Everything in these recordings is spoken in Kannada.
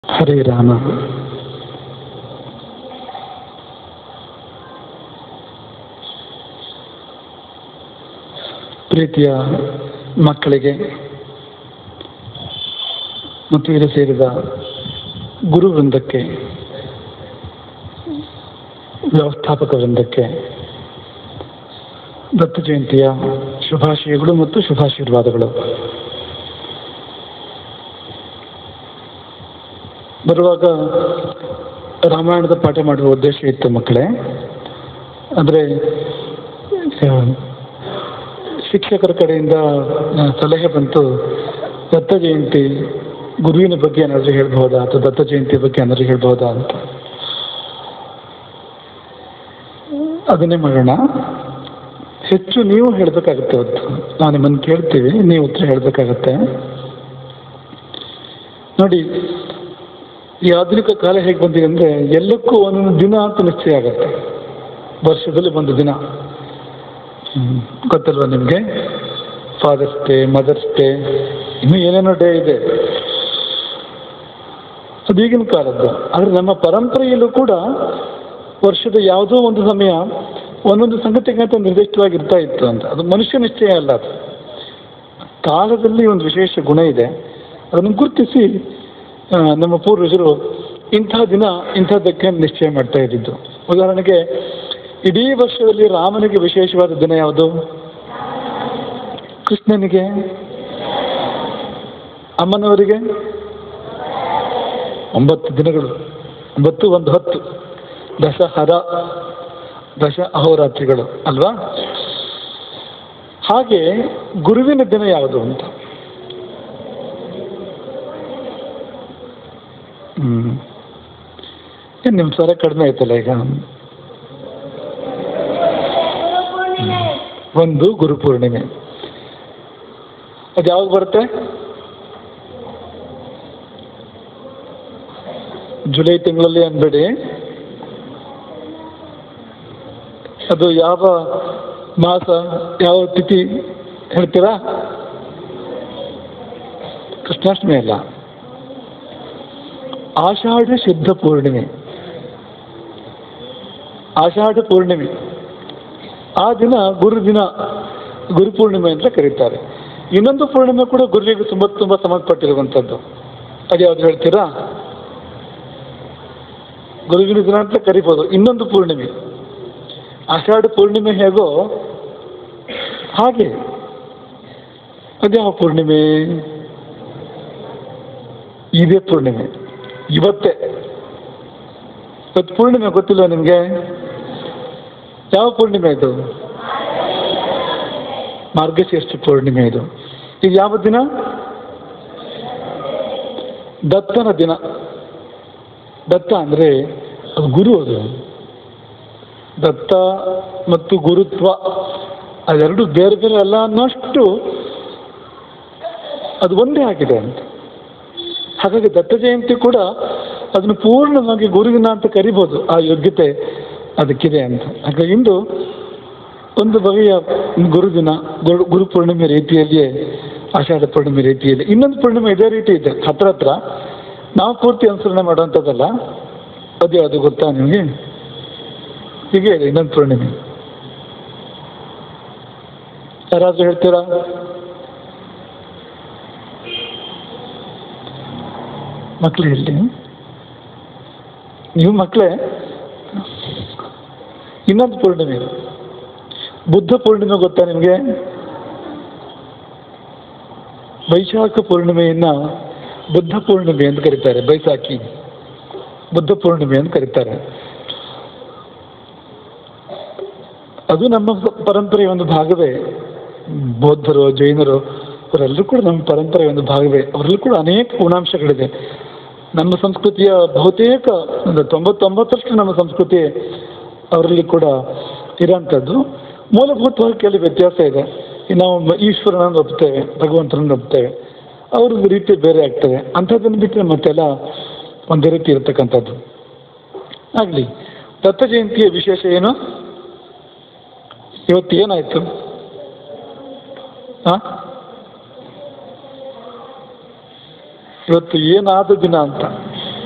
ಹರೇ ರಾಮ. ಪ್ರೀತಿಯ ಮಕ್ಕಳಿಗೆ ಮತ್ತು ಇಲ್ಲಿ ಸೇರಿದ ಗುರು ವೃಂದಕ್ಕೆ, ವ್ಯವಸ್ಥಾಪಕ ವೃಂದಕ್ಕೆ ದತ್ತ ಜಯಂತಿಯ ಶುಭಾಶಯಗಳು ಮತ್ತು ಶುಭಾಶೀರ್ವಾದಗಳು. ಬರುವಾಗ ರಾಮಾಯಣದ ಪಾಠ ಮಾಡುವ ಉದ್ದೇಶ ಇತ್ತು ಮಕ್ಕಳೇ. ಅಂದರೆ ಶಿಕ್ಷಕರ ಕಡೆಯಿಂದ ಸಲಹೆ ಬಂತು, ದತ್ತ ಜಯಂತಿ ಗುರುವಿನ ಬಗ್ಗೆ ಏನಾದರೂ ಹೇಳ್ಬಹುದಾ ಅಥವಾ ದತ್ತ ಜಯಂತಿ ಬಗ್ಗೆ ಏನಾದರೂ ಹೇಳ್ಬಹುದಾ ಅಂತ. ಅದನ್ನೇ ಮಾಡೋಣ. ಹೆಚ್ಚು ನೀವು ಹೇಳಬೇಕಾಗುತ್ತೆ. ಅವತ್ತು ನಾವು ನಿಮ್ಮನ್ನು ಕೇಳ್ತೀವಿ, ನೀವು ಉತ್ತರ ಹೇಳಬೇಕಾಗತ್ತೆ. ನೋಡಿ, ಈ ಆಧುನಿಕ ಕಾಲ ಹೇಗೆ ಬಂದಿದೆ ಅಂದರೆ ಎಲ್ಲಕ್ಕೂ ಒಂದೊಂದು ದಿನ ಅಂತ ನಿಶ್ಚಯ ಆಗತ್ತೆ. ವರ್ಷದಲ್ಲಿ ಒಂದು ದಿನ ಗೊತ್ತಲ್ವ ನಿಮಗೆ? ಫಾದರ್ಸ್ ಡೇ, ಮದರ್ಸ್ ಡೇ, ಇನ್ನೂ ಏನೇನೋ ಡೇ ಇದೆ. ಅದು ಈಗಿನ ಕಾಲದ್ದು. ಆದರೆ ನಮ್ಮ ಪರಂಪರೆಯಲ್ಲೂ ಕೂಡ ವರ್ಷದ ಯಾವುದೋ ಒಂದು ಸಮಯ ಒಂದೊಂದು ಸಂಗತಿಗಂತ ನಿರ್ದಿಷ್ಟವಾಗಿರ್ತಾ ಇತ್ತು ಅಂತ. ಅದು ಮನುಷ್ಯ ನಿಶ್ಚಯ ಅಲ್ಲ. ಅದು ಕಾಲದಲ್ಲಿ ಒಂದು ವಿಶೇಷ ಗುಣ ಇದೆ. ಅದನ್ನು ಗುರುತಿಸಿ ನಮ್ಮ ಪೂರ್ವಜರು ಇಂಥ ದಿನ ಇಂಥದ್ದಕ್ಕೆ ನಿಶ್ಚಯ ಮಾಡ್ತಾ ಇದ್ದಿದ್ದು. ಉದಾಹರಣೆಗೆ, ಇಡೀ ವರ್ಷದಲ್ಲಿ ರಾಮನಿಗೆ ವಿಶೇಷವಾದ ದಿನ ಯಾವುದು? ಕೃಷ್ಣನಿಗೆ, ಅಮ್ಮನವರಿಗೆ 9 ದಿನಗಳು, 9 1 10 ದಶಹರ, ದಶ ಅಹೋರಾತ್ರಿಗಳು ಅಲ್ವಾ? ಹಾಗೆ ಗುರುವಿನ ದಿನ ಯಾವುದು ಅಂತ? ನಿಮ್ಮ ಸ್ವರ ಕಡಿಮೆ ಆಯ್ತಲ್ಲ ಈಗ. ಒಂದು ಗುರುಪೂರ್ಣಿಮೆ. ಅದು ಯಾವಾಗ ಬರುತ್ತೆ? ಜುಲೈ ತಿಂಗಳಲ್ಲಿ ಅನ್ಬೇಡಿ. ಅದು ಯಾವ ಮಾಸ, ಯಾವ ತಿಥಿ ಹೇಳ್ತೀರಾ? ಕೃಷ್ಣಾಷ್ಟಮಿ ಅಲ್ಲ, ಆಷಾಢ ಶುದ್ಧ ಪೂರ್ಣಿಮೆ. ಆಷಾಢ ಪೂರ್ಣಿಮೆ ಆ ದಿನ ಗುರುದಿನ, ಗುರುಪೂರ್ಣಿಮೆ ಅಂತ ಕರೀತಾರೆ. ಇನ್ನೊಂದು ಪೂರ್ಣಿಮೆ ಕೂಡ ಗುರುವಿಗೆ ತುಂಬ ತುಂಬ ಸಂಬಂಧಪಟ್ಟಿರುವಂಥದ್ದು. ಅದು ಯಾವುದು ಹೇಳ್ತೀರಾ? ಗುರುವಿನ ದಿನ ಅಂತ ಕರಿಬೋದು. ಇನ್ನೊಂದು ಪೂರ್ಣಿಮೆ, ಆಷಾಢ ಪೂರ್ಣಿಮೆ ಹೇಗೋ ಹಾಗೆ ಅದ್ಯಾವ ಪೂರ್ಣಿಮೆ? ಇದೇ ಪೂರ್ಣಿಮೆ, ಇವತ್ತೇ. ಇವತ್ತು ಪೂರ್ಣಿಮೆ ಗೊತ್ತಿಲ್ವ ನಿಮಗೆ? ಯಾವ ಪೂರ್ಣಿಮೆ ಇದು? ಮಾರ್ಗಶೀರ್ಷ ಪೂರ್ಣಿಮೆ ಇದು. ಇದು ಯಾವ ದಿನ? ದತ್ತನ ದಿನ. ದತ್ತ ಅಂದರೆ ಅದು ಗುರು. ಅದು ದತ್ತ ಮತ್ತು ಗುರುತ್ವ ಅದೆರಡು ಬೇರೆ ಬೇರೆ ಅಲ್ಲ ಅನ್ನೋಷ್ಟು ಅದು ಒಂದೇ ಆಗಿದೆ ಅಂತ. ಹಾಗಾಗಿ ದತ್ತ ಜಯಂತಿ ಕೂಡ ಅದನ್ನು ಪೂರ್ಣವಾಗಿ ಗುರುವಿನ ಅಂತ ಕರಿಬೋದು. ಆ ಯೋಗ್ಯತೆ ಅದಕ್ಕಿದೆ ಅಂತ. ಹಾಗಾಗಿ ಇಂದು ಒಂದು ಬಗೆಯ ಗುರುದಿನ, ಗುರುಪೂರ್ಣಿಮೆ ರೀತಿಯಲ್ಲಿಯೇ ಆಷಾಢ ಪೂರ್ಣಿಮೆ ರೀತಿಯಲ್ಲಿ ಇನ್ನೊಂದು ಪೂರ್ಣಿಮೆ ಇದೇ ರೀತಿ ಇದೆ. ಹತ್ರ ನಾವು ಪೂರ್ತಿ ಅನುಸರಣೆ ಮಾಡುವಂಥದ್ದಲ್ಲ. ಅದೇ ಅದು ಗೊತ್ತಾ ನಿಮಗೆ? ಹೀಗೆ ಇದೆ ಇನ್ನೊಂದು ಪೂರ್ಣಿಮೆ. ಯಾರಾದರೂ ಹೇಳ್ತೀರಾ? ಮಕ್ಕಳು ಹೇಳಿ. ನೀವು ಮಕ್ಕಳೇ. ಇನ್ನೊಂದು ಪೂರ್ಣಿಮೆ ಬುದ್ಧ ಪೂರ್ಣಿಮೆ ಗೊತ್ತಾ ನಿಮಗೆ? ವೈಶಾಖ ಪೂರ್ಣಿಮೆಯನ್ನ ಬುದ್ಧ ಪೂರ್ಣಿಮೆ ಅಂತ ಕರೀತಾರೆ. ಬೈಸಾಖಿ ಬುದ್ಧ ಪೂರ್ಣಿಮೆ ಅಂತ ಕರೀತಾರೆ. ಅದು ನಮ್ಮ ಪರಂಪರೆಯ ಒಂದು ಭಾಗವೇ. ಬೌದ್ಧರು, ಜೈನರು ಅವರೆಲ್ಲರೂ ಕೂಡ ನಮ್ಮ ಪರಂಪರೆಯ ಒಂದು ಭಾಗವೇ. ಅವರಲ್ಲೂ ಕೂಡ ಅನೇಕ ಗುಣಾಂಶಗಳಿದೆ. ನಮ್ಮ ಸಂಸ್ಕೃತಿಯ ಬಹುತೇಕ 99% ನಮ್ಮ ಸಂಸ್ಕೃತಿ ಅವರಲ್ಲಿ ಕೂಡ ಇರೋಂಥದ್ದು. ಮೂಲಭೂತವಾಗಿ ಕೆಲವು ವ್ಯತ್ಯಾಸ ಇದೆ. ನಾವು ಈಶ್ವರನನ್ನು ಒಪ್ತೇವೆ, ಭಗವಂತನನ್ನು ಒಪ್ತೇವೆ. ಅವ್ರದ್ದು ರೀತಿ ಬೇರೆ ಆಗ್ತದೆ. ಅಂಥದ್ದನ್ನು ಬಿಟ್ಟರೆ ಮತ್ತೆಲ್ಲ ಒಂದೇ ರೀತಿ ಇರತಕ್ಕಂಥದ್ದು. ಆಗಲಿ, ದತ್ತ ಜಯಂತಿಯ ವಿಶೇಷ ಏನು? ಇವತ್ತು ಏನಾಯಿತು? ಇವತ್ತು ಏನಾದ ದಿನ ಅಂತ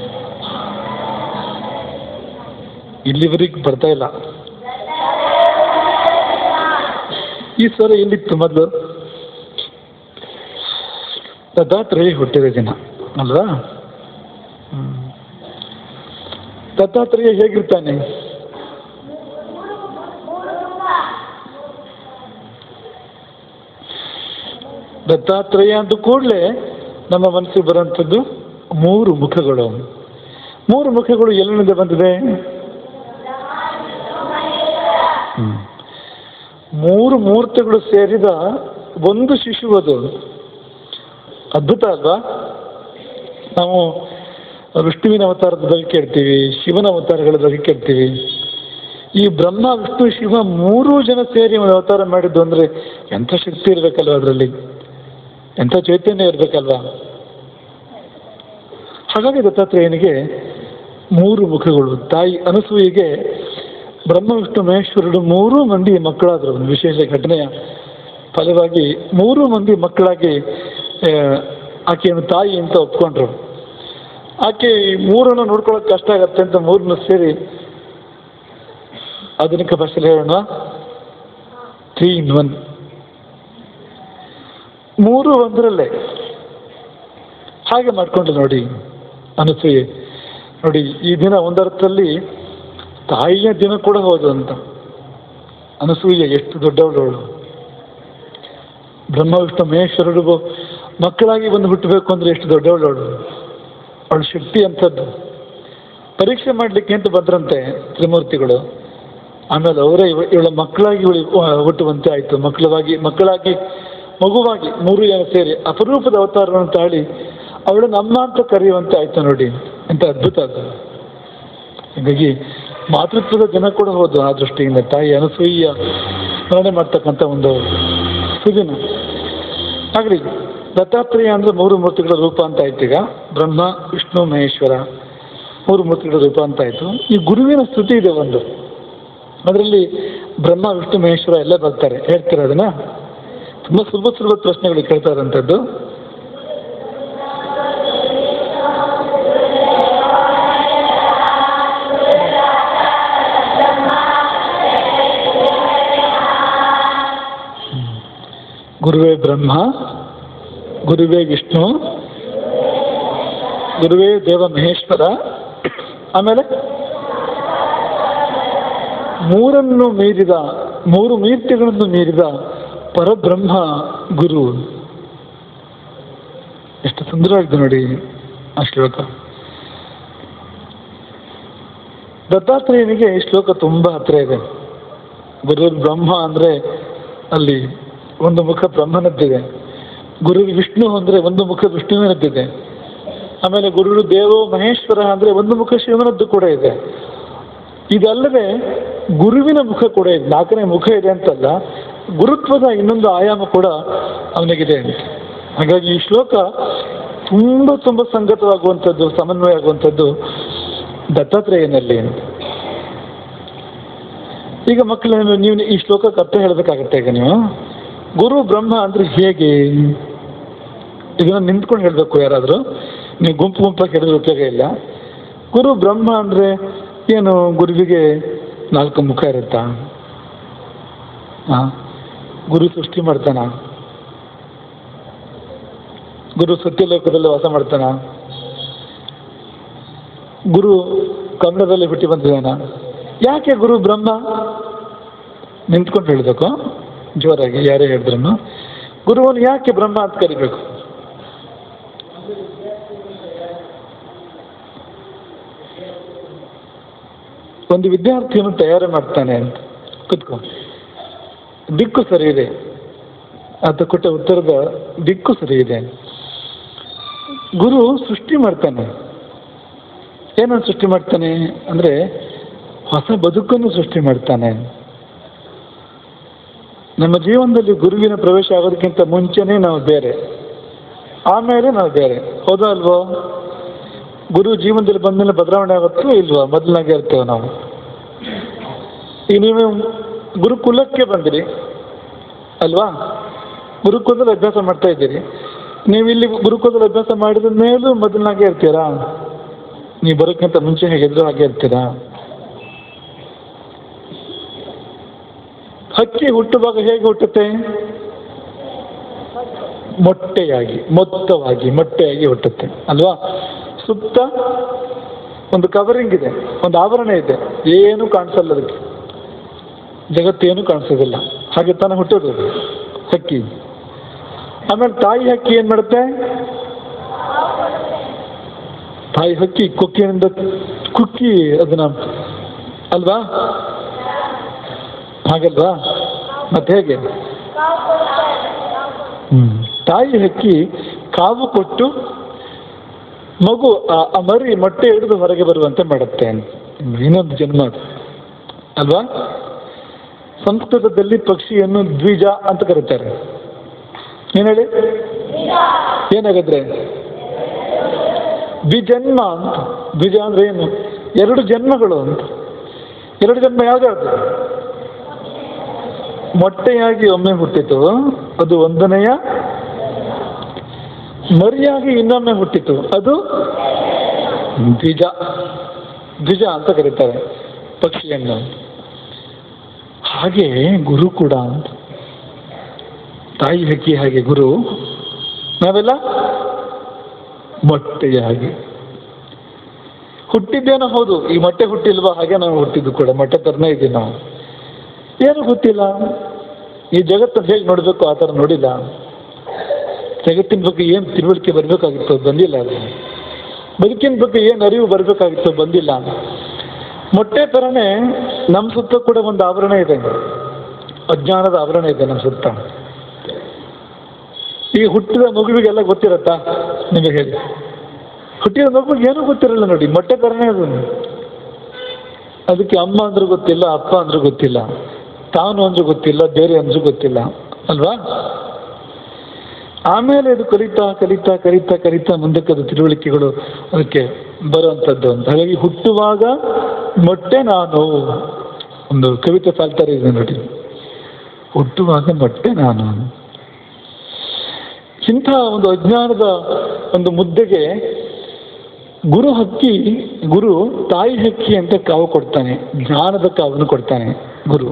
ಇಲ್ಲಿವರೆಗೆ ಬರ್ತಾ ಇಲ್ಲ. ಈ ಸ್ವರ ಎಲ್ಲಿತ್ತು ಮೊದಲು? ದತ್ತಾತ್ರೇಯ ಹುಟ್ಟಿದ ದಿನ ಅಲ್ವಾ? ದತ್ತಾತ್ರೇಯ ಹೇಗಿರ್ತಾನೆ? ದತ್ತಾತ್ರೇಯ ಅಂತ ಕೂಡಲೇ ನಮ್ಮ ಮನಸ್ಸಿಗೆ ಬರುವಂಥದ್ದು 3 ಮುಖಗಳು. 3 ಮುಖಗಳು ಎಲ್ಲಿಂದ ಬಂದಿದೆ? 3 ಮೂರ್ತಿಗಳು ಸೇರಿದ ಒಂದು ಶಿಶು ಅದು. ಅದ್ಭುತ ಅಲ್ವಾ? ನಾವು ವಿಷ್ಣುವಿನ ಅವತಾರದ ಬಗ್ಗೆ ಕೇಳ್ತೀವಿ, ಶಿವನ ಅವತಾರಗಳ ಬಗ್ಗೆ ಕೇಳ್ತೀವಿ. ಈ ಬ್ರಹ್ಮ ವಿಷ್ಣು ಶಿವ 3 ಜನ ಸೇರಿ ಒಂದು ಅವತಾರ ಮಾಡಿದ್ದು ಅಂದರೆ ಎಂಥ ಶಕ್ತಿ ಇರಬೇಕಲ್ವ, ಅದರಲ್ಲಿ ಎಂಥ ಚೈತನ್ಯ ಇರಬೇಕಲ್ವಾ? ಹಾಗಾಗಿ ದತ್ತಾತ್ರೇಯನಿಗೆ 3 ಮುಖಗಳು. ತಾಯಿ ಅನಸೂಯೆಗೆ ಬ್ರಹ್ಮ ವಿಷ್ಣು ಮಹೇಶ್ವರರು 3 ಮಂದಿ ಮಕ್ಕಳಾದರು. ಒಂದು ವಿಶೇಷ ಘಟನೆಯ ಫಲವಾಗಿ 3 ಮಂದಿ ಮಕ್ಕಳಾಗಿ ಆಕೆಯನ್ನು ತಾಯಿ ಅಂತ ಒಪ್ಕೊಂಡ್ರು. ಆಕೆ 3 ನೋಡ್ಕೊಳ್ಳೋಕೆ ಕಷ್ಟ ಆಗತ್ತೆ ಅಂತ 3 ಸೇರಿ ಆಧುನಿಕ ಭಾಷೆಯಲ್ಲಿ ಹೇಳೋಣ 3 in 1. 3 ಒಂದರಲ್ಲೇ ಹಾಗೆ ಮಾಡಿಕೊಂಡು ನೋಡಿ ಅನಸೂಯೆ. ನೋಡಿ, ಈ ದಿನ ಒಂದರ್ಥದಲ್ಲಿ ತಾಯಿಯ ದಿನ ಕೂಡ ಹೌದು ಅಂತ. ಅನಸೂಯೆ ಎಷ್ಟು ದೊಡ್ಡವಳು. ಬ್ರಹ್ಮ ವಿಷ್ಣು ಮಹೇಶ್ವರರಿಗೂ ಮಕ್ಕಳಾಗಿ ಬಂದು ಹುಟ್ಟಬೇಕು ಅಂದರೆ ಎಷ್ಟು ದೊಡ್ಡವಳು. ಅವಳ ಶಕ್ತಿ ಅಂಥದ್ದು. ಪರೀಕ್ಷೆ ಮಾಡಲಿಕ್ಕೆ ಅಂತ ಬಂದ್ರಂತೆ ತ್ರಿಮೂರ್ತಿಗಳು. ಆಮೇಲೆ ಅವರೇ ಇವಳ ಮಕ್ಕಳಾಗಿ ಹುಟ್ಟುವಂತೆ ಆಯಿತು. ಮಕ್ಕಳಾಗಿ ಮಗುವಾಗಿ 3 ಜನ ಸೇರಿ ಅಪರೂಪದ ಅವತಾರವನ್ನು ತಾಳಿ ಅವಳನ್ನು ಅಮ್ಮ ಅಂತ ಕರೆಯುವಂತೆ ಆಯಿತು. ನೋಡಿ ಎಂಥ ಅದ್ಭುತ ಅದು. ಹೀಗಾಗಿ ಮಾತೃತ್ವದ ದಿನ ಕೂಡ ಹೌದು. ಆ ದೃಷ್ಟಿಯಿಂದ ತಾಯಿ ಅನಸೂಯ ಸ್ಮರಣೆ ಮಾಡ್ತಕ್ಕಂಥ ಒಂದು ಸುದಿನ. ಆಗಲಿ, ದತ್ತಾತ್ರೇಯ ಅಂದರೆ 3 ಮೂರ್ತಿಗಳ ರೂಪ ಅಂತ ಆಯ್ತು. ಈಗ ಬ್ರಹ್ಮ ವಿಷ್ಣು ಮಹೇಶ್ವರ 3 ಮೂರ್ತಿಗಳ ರೂಪ ಅಂತ ಆಯಿತು. ಈ ಗುರುವಿನ ಸ್ತುತಿ ಇದೆ ಒಂದು, ಅದರಲ್ಲಿ ಬ್ರಹ್ಮ ವಿಷ್ಣು ಮಹೇಶ್ವರ ಎಲ್ಲ ಬರ್ತಾರೆ. ಹೇಳ್ತಾರೆ ಅದನ್ನ. ತುಂಬ ಸುಲಭ ಪ್ರಶ್ನೆಗಳು ಕೇಳ್ತಾ ಇರೋಂಥದ್ದು. ಗುರುವೇ ಬ್ರಹ್ಮ, ಗುರುವೇ ವಿಷ್ಣು, ಗುರುವೇ ದೇವ ಮಹೇಶ್ವರ, ಆಮೇಲೆ 3 ಮೂರ್ತಿಗಳನ್ನು ಮೀರಿದ ಪರಬ್ರಹ್ಮ ಗುರು. ಎಷ್ಟು ಸುಂದರವಾಗಿದೆ ನೋಡಿ ಆ ಶ್ಲೋಕ. ದತ್ತಾತ್ರೇಯನಿಗೆ ಈ ಶ್ಲೋಕ ತುಂಬ ಹತ್ತಿರ ಇದೆ. ಗುರು ಬ್ರಹ್ಮ ಅಂದರೆ ಅಲ್ಲಿ ಒಂದು ಮುಖ ಬ್ರಹ್ಮನದ್ದಿದೆ. ಗುರು ವಿಷ್ಣು ಅಂದರೆ ಒಂದು ಮುಖ ವಿಷ್ಣುವಿನದ್ದಿದೆ. ಆಮೇಲೆ ಗುರು ದೇವೋ ಮಹೇಶ್ವರ ಅಂದರೆ ಒಂದು ಮುಖ ಶಿವನದ್ದು ಕೂಡ ಇದೆ. ಇದಲ್ಲದೆ ಗುರುವಿನ ಮುಖ ಕೂಡ ಇದೆ. 4ನೇ ಮುಖ ಇದೆ ಅಂತಲ್ಲ, ಗುರುತ್ವದ ಇನ್ನೊಂದು ಆಯಾಮ ಕೂಡ ಅವನಿಗಿದೆ ಅಂತ. ಹಾಗಾಗಿ ಈ ಶ್ಲೋಕ ತುಂಬ ಸಂಗತವಾಗುವಂಥದ್ದು, ಸಮನ್ವಯ ಆಗುವಂಥದ್ದು ದತ್ತಾತ್ರೇಯನಲ್ಲಿ ಅಂತ. ಈಗ ಮಕ್ಕಳು, ನೀವು ಈ ಶ್ಲೋಕಕ್ಕೆ ಅರ್ಥ ಹೇಳಬೇಕಾಗತ್ತೆ. ಈಗ ನೀವು ಗುರು ಬ್ರಹ್ಮ ಅಂದರೆ ಹೇಗೆ ಇದನ್ನು ನಿಂತ್ಕೊಂಡು ಹೇಳಬೇಕು. ಯಾರಾದರೂ ನೀವು ಗುಂಪಾಗಿ ಹೇಳಿದ್ರೆ ಉಪಯೋಗ ಇಲ್ಲ. ಗುರು ಬ್ರಹ್ಮ ಅಂದರೆ ಏನು? ಗುರುವಿಗೆ 4 ಮುಖ ಇರುತ್ತಾ? ಗುರು ಸೃಷ್ಟಿ ಮಾಡ್ತಾನ? ಗುರು ಸತ್ಯಲೋಕದಲ್ಲಿ ವಾಸ ಮಾಡ್ತಾನ? ಗುರು ಕನ್ನಡದಲ್ಲಿ ಹುಟ್ಟಿ ಬಂದಿದ್ದಾನ? ಯಾಕೆ ಗುರು ಬ್ರಹ್ಮ? ನಿಂತ್ಕೊಂಡು ಹೇಳಬೇಕು ಜೋರಾಗಿ, ಯಾರೇ ಹೇಳಿದ್ರು. ಗುರುವನ್ನು ಯಾಕೆ ಬ್ರಹ್ಮ ಅಂತ ಕರಿಬೇಕು? ಒಂದು ವಿದ್ಯಾರ್ಥಿಯನ್ನು ತಯಾರು ಮಾಡ್ತಾನೆ ಅಂತ ಕೂತ್ಕೊ. ದಿಕ್ಕು ಸರಿ ಇದೆ, ಆತ ಕೊಟ್ಟ ಉತ್ತರದ ದಿಕ್ಕು ಸರಿ ಇದೆ. ಗುರು ಸೃಷ್ಟಿ ಮಾಡ್ತಾನೆ. ಏನನ್ನು ಸೃಷ್ಟಿ ಮಾಡ್ತಾನೆ ಅಂದರೆ ಹೊಸ ಬದುಕನ್ನು ಸೃಷ್ಟಿ ಮಾಡ್ತಾನೆ. ನಮ್ಮ ಜೀವನದಲ್ಲಿ ಗುರುವಿನ ಪ್ರವೇಶ ಆಗೋದಕ್ಕಿಂತ ಮುಂಚೆನೇ ನಾವು ಬೇರೆ, ಆಮೇಲೆ ನಾವು ಬೇರೆ. ಹೌದಾ ಅಲ್ವೋ? ಗುರು ಜೀವನದಲ್ಲಿ ಬಂದಮೇಲೆ ಬದಲಾವಣೆ ಆಗುತ್ತೋ ಇಲ್ವಾ? ಮೊದಲನಾಗೆ ಇರ್ತೇವೆ ನಾವು. ಈಗ ನೀವು ಗುರುಕುಲಕ್ಕೆ ಬಂದಿರಿ ಅಲ್ವಾ? ಗುರುಕುಲದಲ್ಲಿ ಅಭ್ಯಾಸ ಮಾಡ್ತಾ ಇದ್ದೀರಿ. ನೀವು ಇಲ್ಲಿ ಗುರುಕುಲದಲ್ಲಿ ಅಭ್ಯಾಸ ಮಾಡಿದ ಮೇಲೂ ಮೊದಲನಾಗೆ ಇರ್ತೀರಾ? ನೀವು ಬರೋಕ್ಕಿಂತ ಮುಂಚೆ ಹೇಗಿದ್ರು ಹಾಗೆ ಇರ್ತೀರಾ? ಹಕ್ಕಿ ಹುಟ್ಟುವಾಗ ಹೇಗೆ ಹುಟ್ಟುತ್ತೆ? ಮೊಟ್ಟೆಯಾಗಿ, ಮೊಟ್ಟೆಯಾಗಿ ಹುಟ್ಟುತ್ತೆ ಅಲ್ವಾ? ಸುತ್ತ ಒಂದು ಕವರಿಂಗ್ ಇದೆ, ಒಂದು ಆವರಣ ಇದೆ, ಏನು ಕಾಣಿಸಲ್ಲ ಅದಕ್ಕೆ, ಜಗತ್ತೇನು ಕಾಣಿಸೋದಿಲ್ಲ. ಹಾಗೆ ತಾನೇ ಹುಟ್ಟೋದು ಹಕ್ಕಿ. ಆಮೇಲೆ ತಾಯಿ ಹಕ್ಕಿ ಏನು ಮಾಡುತ್ತೆ? ತಾಯಿ ಹಕ್ಕಿ ಕೊಕ್ಕಿನಿಂದ ಕುಕ್ಕಿ ಅದನ್ನ, ಅಲ್ವಾ? ಹಾಗಲ್ವಾ? ಮತ್ತೆ ಹೇಗೆ? ತಾಯಿ ಹಕ್ಕಿ ಕಾವು ಕೊಟ್ಟು ಮಗು ಆ ಮರಿ ಮೊಟ್ಟೆ ಹಿಡಿದು ಹೊರಗೆ ಬರುವಂತೆ ಮಾಡುತ್ತೆ. ಇನ್ನೊಂದು ಜನ್ಮ ಅದು ಅಲ್ವಾ? ಸಂಸ್ಕೃತದಲ್ಲಿ ಪಕ್ಷಿಯನ್ನು ದ್ವಿಜ ಅಂತ ಕರೀತಾರೆ. ಏನ್ ಹೇಳಿ? ಏನಾಗದ್ರೆ ದ್ವಿಜನ್ಮ ಅಂತ. ದ್ವಿಜ ಅಂದ್ರೆ ಏನು? ಎರಡು ಜನ್ಮಗಳು ಅಂತ. ಎರಡು ಜನ್ಮ ಯಾವ್ದಾದ್ರು? ಮೊಟ್ಟೆಯಾಗಿ ಒಮ್ಮೆ ಹುಟ್ಟಿತು, ಅದು ಒಂದನೆಯ. ಮರಿಯಾಗಿ ಇನ್ನೊಮ್ಮೆ ಹುಟ್ಟಿತು, ಅದು ದ್ವಿಜ. ದ್ವಿಜ ಅಂತ ಕರೀತಾರೆ ಪಕ್ಷಿಯನ್ನು. ಹಾಗೆ ಗುರು ಕೂಡ ಅಂತ. ತಾಯಿ ಹಕ್ಕಿ ಹಾಗೆ ಗುರು, ನಾವೆಲ್ಲ ಮೊಟ್ಟೆಯಾಗಿ ಹುಟ್ಟಿದ್ದೇನೋ ಹೌದು. ಈ ಮೊಟ್ಟೆ ಹುಟ್ಟಿಲ್ವಾ? ಹಾಗೆ ನಾವು ಹುಟ್ಟಿದ್ದು ಕೂಡ ಮೊಟ್ಟೆ ತರನೇ ಇದ್ದೀವಿ ನಾವು. ಏನು ಗೊತ್ತಿಲ್ಲ, ಈ ಜಗತ್ತನ್ನು ಹೇಗೆ ನೋಡಬೇಕು ಆ ಥರ ನೋಡಿಲ್ಲ. ಜಗತ್ತಿನ ಬಗ್ಗೆ ಏನು ತಿಳುವಳಿಕೆ ಬರಬೇಕಾಗಿತ್ತು, ಬಂದಿಲ್ಲ. ಅದು ಬದುಕಿನ ಬಗ್ಗೆ ಏನು ಅರಿವು ಬರಬೇಕಾಗಿತ್ತು, ಬಂದಿಲ್ಲ. ಮೊಟ್ಟೆ ಥರನೇ ನಮ್ಮ ಸುತ್ತ ಕೂಡ ಒಂದು ಆವರಣ ಇದೆ, ಅಜ್ಞಾನದ ಆವರಣ ಇದೆ ನಮ್ಮ ಸುತ್ತ. ಈಗ ಹುಟ್ಟಿದ ಮಗುವಿಗೆಲ್ಲ ಗೊತ್ತಿರತ್ತಾ? ನಿಮಗೆ ಹೇಳಿ. ಹುಟ್ಟಿದ ಮಗುವಿಗೆ ಏನೂ ಗೊತ್ತಿರಲ್ಲ ನೋಡಿ, ಮೊಟ್ಟೆ ಥರನೇ ಅದು. ಅದಕ್ಕೆ ಅಮ್ಮ ಅಂದ್ರೂ ಗೊತ್ತಿಲ್ಲ, ಅಪ್ಪ ಅಂದ್ರೂ ಗೊತ್ತಿಲ್ಲ, ತಾನು ಅಂದ್ರೂ ಗೊತ್ತಿಲ್ಲ, ಬೇರೆ ಅಂದ್ರೂ ಗೊತ್ತಿಲ್ಲ ಅಲ್ವಾ? ಆಮೇಲೆ ಅದು ಕಲಿತಾ ಕಲಿತಾ ಕಲಿತಾ ಕಲಿತಾ ಮುಂದಕ್ಕೆ ಅದು ತಿಳುವಳಿಕೆಗಳು ಅದಕ್ಕೆ ಬರುವಂಥದ್ದು ಅಂತ. ಹಾಗಾಗಿ ಹುಟ್ಟುವಾಗ ಮೊಟ್ಟೆ ನಾನು, ಒಂದು ಕವಿತೆ ಸಾಲ್ತಾರೆ ಇದೆ ನೋಡಿ, ಹುಟ್ಟುವಾಗ ಮೊಟ್ಟೆ ನಾನು. ಇಂಥ ಒಂದು ಅಜ್ಞಾನದ ಒಂದು ಮುದ್ದೆಗೆ ಗುರು ತಾಯಿ ಹಕ್ಕಿ ಅಂತ ಕಾವು ಕೊಡ್ತಾನೆ, ಜ್ಞಾನದ ಕಾವನ್ನು ಕೊಡ್ತಾನೆ ಗುರು.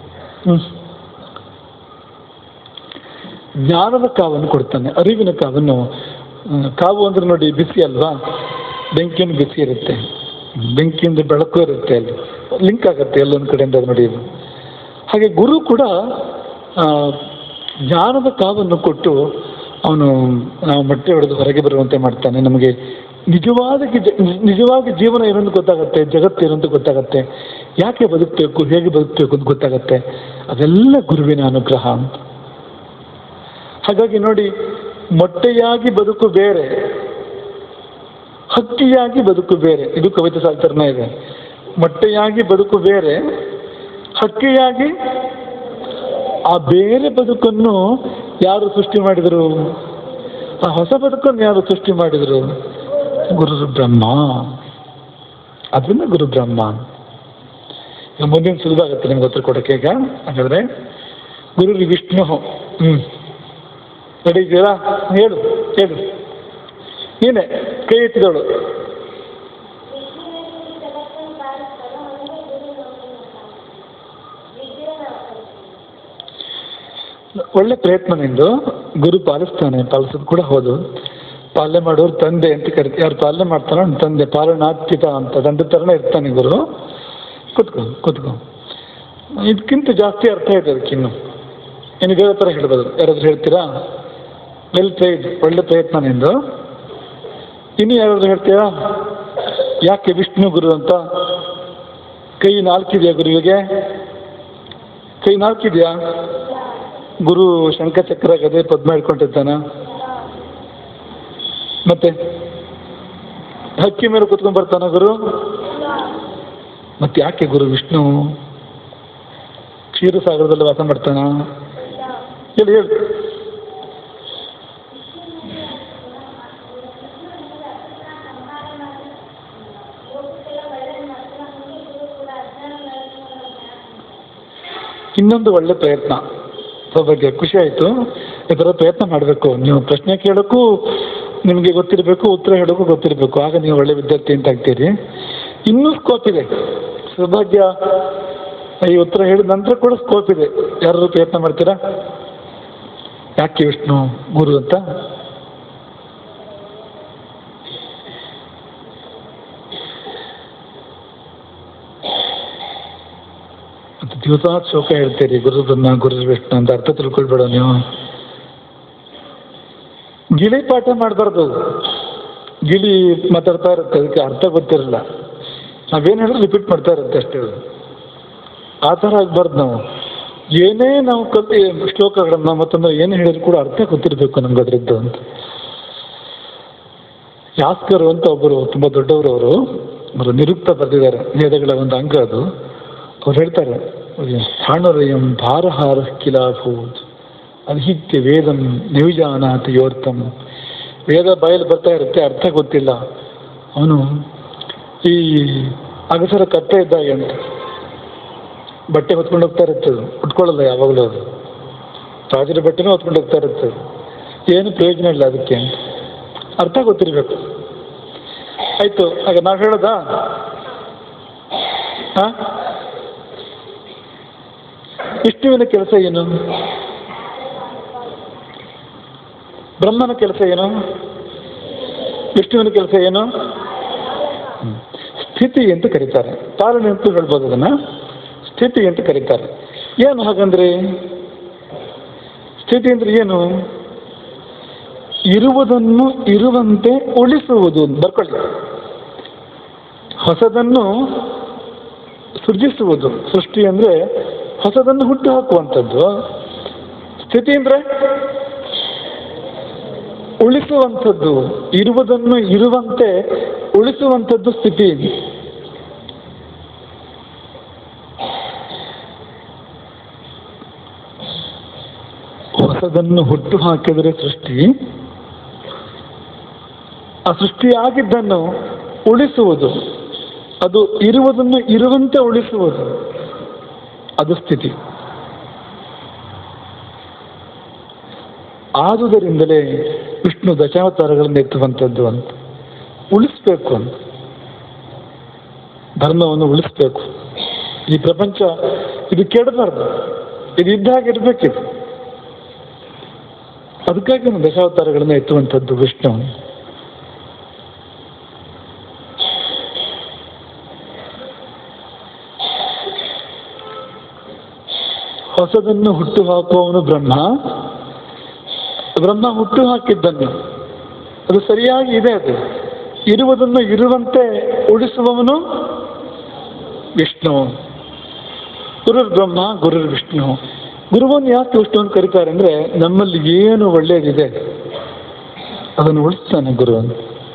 ಜ್ಞಾನದ ಕಾವನ್ನು ಕೊಡ್ತಾನೆ, ಅರಿವಿನ ಕಾವನ್ನು. ಕಾವು ಅಂದ್ರೆ ನೋಡಿ ಬಿಸಿ ಅಲ್ವಾ? ಬೆಂಕಿಯನ್ನು ಬಿಸಿ ಇರುತ್ತೆ, ಬೆಂಕಿಯಿಂದ ಬೆಳಕು ಇರುತ್ತೆ, ಅಲ್ಲಿ ಲಿಂಕ್ ಆಗುತ್ತೆ ಎಲ್ಲೊಂದು ಕಡೆಯಿಂದ ನೋಡಿ. ಹಾಗೆ ಗುರು ಕೂಡ ಜ್ಞಾನದ ಕಾವನ್ನು ಕೊಟ್ಟು ಅವನು ನಾವು ಮೊಟ್ಟೆ ಹೊಡೆದು ಹೊರಗೆ ಬರುವಂತೆ ಮಾಡ್ತಾನೆ. ನಮಗೆ ನಿಜವಾಗಿ ಜೀವನ ಏನಂತ ಗೊತ್ತಾಗತ್ತೆ, ಜಗತ್ತು ಏನಂತ ಗೊತ್ತಾಗತ್ತೆ, ಯಾಕೆ ಬದುಕಬೇಕು, ಹೇಗೆ ಬದುಕಬೇಕು ಅಂತ ಗೊತ್ತಾಗತ್ತೆ. ಅದೆಲ್ಲ ಗುರುವಿನ ಅನುಗ್ರಹ ಅಂತ. ಹಾಗಾಗಿ ನೋಡಿ, ಮೊಟ್ಟೆಯಾಗಿ ಬದುಕು ಬೇರೆ, ಹಕ್ಕಿಯಾಗಿ ಬದುಕು ಬೇರೆ. ಇದು ಕವಿತೆ ಸಾಲ್ತರ್ನ ಇದೆ. ಮೊಟ್ಟೆಯಾಗಿ ಬದುಕು ಬೇರೆ, ಹಕ್ಕಿಯಾಗಿ ಆ ಬೇರೆ ಬದುಕನ್ನು ಯಾರು ಸೃಷ್ಟಿ ಮಾಡಿದರು? ಆ ಹೊಸ ಬದುಕನ್ನು ಯಾರು ಸೃಷ್ಟಿ ಮಾಡಿದರು? ಗುರು ಬ್ರಹ್ಮ. ಅದನ್ನ ಗುರು ಬ್ರಹ್ಮ. ಈಗ ಮುಂದಿನ ಸುಲಭ ಆಗುತ್ತೆ ನಿಮ್ಗೆ ಉತ್ತರ ಕೊಡೋಕೆ. ಈಗ ಹಾಗಾದ್ರೆ ಗುರು ವಿಷ್ಣು. ರೆಡಿ ಇದ್ದೀರಾ? ಹೇಳು ನೀನೆ ಕೈ ಎತ್ತಿದವಳು. ಒಳ್ಳೆ ಪ್ರಯತ್ನ ನಿಂದು. ಗುರು ಪಾಲಿಸ್ತಾನೆ, ಪಾಲಿಸೋದು ಕೂಡ ಹೌದು. ಪಾಲನೆ ಮಾಡೋರು ತಂದೆ ಅಂತ ಕರಿತೀವಿ. ಯಾರು ಪಾಲನೆ ಮಾಡ್ತಾರೋ ತಂದೆ, ಪಾಲನಾತ್ಪಿತ ಅಂತ ತಂದೆ ಥರನೇ ಇರ್ತಾನೆ ಗುರು. ಕೂತ್ಕೊ. ಇದಕ್ಕಿಂತ ಜಾಸ್ತಿ ಅರ್ಥ ಇದೆ ಅದಕ್ಕಿನ್ನು. ನಿನಗೆ ಬೇರೆ ಥರ ಹೇಳ್ಬೋದು. ಯಾರಾದ್ರೂ ಹೇಳ್ತೀರಾ? ವೆಲ್ ಟ್ರೈಡ್, ಒಳ್ಳೆ ಪ್ರಯತ್ನ ನಿಂದು. ಇನ್ನು ಯಾರಾದ್ರೂ ಹೇಳ್ತೀರಾ ಯಾಕೆ ವಿಷ್ಣು ಗುರು ಅಂತ? ಕೈ 4 ಇದೆಯಾ ಗುರುವಿಗೆ? ಕೈ 4 ಇದೆಯಾ? ಗುರು ಶಂಖಚಕ್ರ ಗದೆ ಪದ್ಮ ಹಿಡ್ಕೊಂಡಿರ್ತಾನ? ಮತ್ತೆ ಹಕ್ಕಿ ಮೇಲೆ ಕುತ್ಕೊಂಡ್ ಬರ್ತಾನ ಗುರು? ಮತ್ತೆ ಯಾಕೆ ಗುರು ವಿಷ್ಣು ಕ್ಷೀರಸಾಗರದಲ್ಲಿ ವಾಸ ಮಾಡ್ತಾನ? ಹೇಳಿ. ಇನ್ನೊಂದು ಒಳ್ಳೆ ಪ್ರಯತ್ನ, ಬಗ್ಗೆ ಖುಷಿ ಆಯಿತು. ಈ ಥರ ಪ್ರಯತ್ನ ಮಾಡಬೇಕು. ನೀವು ಪ್ರಶ್ನೆ ಕೇಳೋಕ್ಕೂ ನಿಮಗೆ ಗೊತ್ತಿರಬೇಕು, ಉತ್ತರ ಹೇಳೋಕ್ಕೂ ಗೊತ್ತಿರಬೇಕು. ಆಗ ನೀವು ಒಳ್ಳೆ ವಿದ್ಯಾರ್ಥಿ ಅಂತ ಆಗ್ತೀರಿ. ಇನ್ನೂ ಸ್ಕೋಪ್ ಇದೆ. ಸೌಭಾಗ್ಯ ಈ ಉತ್ತರ ಹೇಳಿದ ನಂತರ ಕೂಡ ಸ್ಕೋಪ್ ಇದೆ. ಯಾರು ಪ್ರಯತ್ನ ಮಾಡ್ತೀರಾ? ಯಾಕೆ ವಿಷ್ಣು ಗುರು ಅಂತ? ದಿವಸ ಶೋಕ ಹೇಳ್ತೀರಿ, ಗುರು ಬ್ರಹ್ಮ ಗುರು ವಿಷ್ಣು ಅಂತ. ಅರ್ಥ ತಿಳ್ಕೊಳ್ಬೇಡ ನೀವು. ಗಿಳಿ ಪಾಠ ಮಾಡಬಾರ್ದು. ಗಿಳಿ ಮಾತಾಡ್ತಾ ಇರುತ್ತೆ, ಅದಕ್ಕೆ ಅರ್ಥ ಗೊತ್ತಿರಲ್ಲ. ನಾವೇನು ಹೇಳಿದ್ರೆ ರಿಪೀಟ್ ಮಾಡ್ತಾ ಇರುತ್ತೆ ಅಷ್ಟೇ. ಆ ಥರ ಆಗಬಾರ್ದು. ನಾವು ಏನೇ ನಾವು ಶ್ಲೋಕಗಳನ್ನ ಮತ್ತೊಂದು ಏನು ಹೇಳಿದ್ರು ಕೂಡ ಅರ್ಥ ಗೊತ್ತಿರಬೇಕು ನಮ್ಗೆ ಅದರದ್ದು ಅಂತ. ಯಾಸ್ಕರು ಅಂತ ಒಬ್ಬರು ತುಂಬ ದೊಡ್ಡವರು, ಅವರು ನಿರುಕ್ತ ಬರೆದಿದ್ದಾರೆ, ವೇದಗಳ ಒಂದು ಅಂಗ ಅದು. ಅವ್ರು ಹೇಳ್ತಾರೆ, ಹಾಣುರಯಂ ಭಾರಹಾರ ಕಿಲಾಭೂತ್ ಅಧಿತ್ಯ ವೇದಂ ನಿವಿಜಾನಾಥ ಯೋರ್ತಂ. ವೇದ ಬಾಯಲ್ಲಿ ಬರ್ತಾ ಇರುತ್ತೆ, ಅರ್ಥ ಗೊತ್ತಿಲ್ಲ. ಅವನು ಈ ಅಗಸರ ಕತ್ತೆ ಇದ್ದಾಗ ಅಂತ ಬಟ್ಟೆ ಹೊತ್ಕೊಂಡು ಹೋಗ್ತಾ ಇರುತ್ತೆ, ಉಟ್ಕೊಳ್ಳಲ್ಲ ಯಾವಾಗಲೂ. ಅದು ರಾಜರ ಬಟ್ಟೆನೂ ಹೊತ್ಕೊಂಡು ಹೋಗ್ತಾ ಇರುತ್ತೆ, ಏನು ಪ್ರಯೋಜನ ಇಲ್ಲ ಅದಕ್ಕೆ. ಅರ್ಥ ಗೊತ್ತಿರಬೇಕು. ಆಯಿತು, ಆಗ ನಾವು ಹೇಳೋದಾ? ಹಾಂ, ವಿಷ್ಣುವಿನ ಕೆಲಸ ಏನು? ಬ್ರಹ್ಮನ ಕೆಲಸ ಏನು? ವಿಷ್ಣುವಿನ ಕೆಲಸ ಏನು? ಸ್ಥಿತಿ ಅಂತ ಕರೀತಾರೆ. ಪಾಲನೆ ಅಂತ ಹೇಳ್ಬೋದು, ಅದನ್ನು ಸ್ಥಿತಿ ಅಂತ ಕರೀತಾರೆ. ಏನು ಹಾಗಂದ್ರೆ? ಸ್ಥಿತಿ ಅಂದ್ರೆ ಏನು? ಇರುವುದನ್ನು ಇರುವಂತೆ ಉಳಿಸುವುದು. ಬರ್ಕೊಳ್ಳಿ, ಹೊಸದನ್ನು ಸೃಜಿಸುವುದು. ಸೃಷ್ಟಿ ಅಂದರೆ ಹೊಸದನ್ನು ಹುಟ್ಟು ಹಾಕುವಂಥದ್ದು. ಸ್ಥಿತಿ ಅಂದರೆ ಉಳಿಸುವಂಥದ್ದು. ಇರುವುದನ್ನು ಇರುವಂತೆ ಉಳಿಸುವಂಥದ್ದು ಸ್ಥಿತಿ. ಹೊಸದನ್ನು ಹುಟ್ಟು ಹಾಕಿದರೆ ಸೃಷ್ಟಿ, ಆ ಸೃಷ್ಟಿಯಾಗಿದ್ದನ್ನು ಉಳಿಸುವುದು, ಅದು ಇರುವುದನ್ನು ಇರುವಂತೆ ಉಳಿಸುವುದು, ಅದು ಸ್ಥಿತಿ. ಆದುದರಿಂದಲೇ ವಿಷ್ಣು ದಶಾವತಾರಗಳನ್ನು ಎತ್ತುವಂಥದ್ದು ಅಂತ. ಉಳಿಸ್ಬೇಕು ಅಂತ, ಧರ್ಮವನ್ನು ಉಳಿಸ್ಬೇಕು. ಈ ಪ್ರಪಂಚ ಇದು ಕೆಡಬಾರ್ದು, ಇದು ಇದ್ದಾಗಿರ್ಬೇಕಿದು. ಅದಕ್ಕಾಗಿ ದಶಾವತಾರಗಳನ್ನು ಎತ್ತುವಂಥದ್ದು ವಿಷ್ಣು. ಹೊಸದನ್ನು ಹುಟ್ಟು ಹಾಕುವವನು ಬ್ರಹ್ಮ, ಬ್ರಹ್ಮ ಹುಟ್ಟು ಹಾಕಿದ್ದನ್ನು, ಅದು ಸರಿಯಾಗಿ ಇದೆ. ಅದು ಇರುವುದನ್ನು ಇರುವಂತೆ ಉಳಿಸುವವನು ವಿಷ್ಣು. ಗುರುರ್ ಬ್ರಹ್ಮ ಗುರುರ್ ವಿಷ್ಣು. ಗುರುವನ್ನು ಯಾಕೆ ವಿಷ್ಣುವನ್ನು ಕರೀತಾರೆ ಅಂದರೆ, ನಮ್ಮಲ್ಲಿ ಏನು ಒಳ್ಳೆಯದಿದೆ ಅದನ್ನು ಉಳಿಸ್ತಾನೆ ಗುರುವನ್ನು.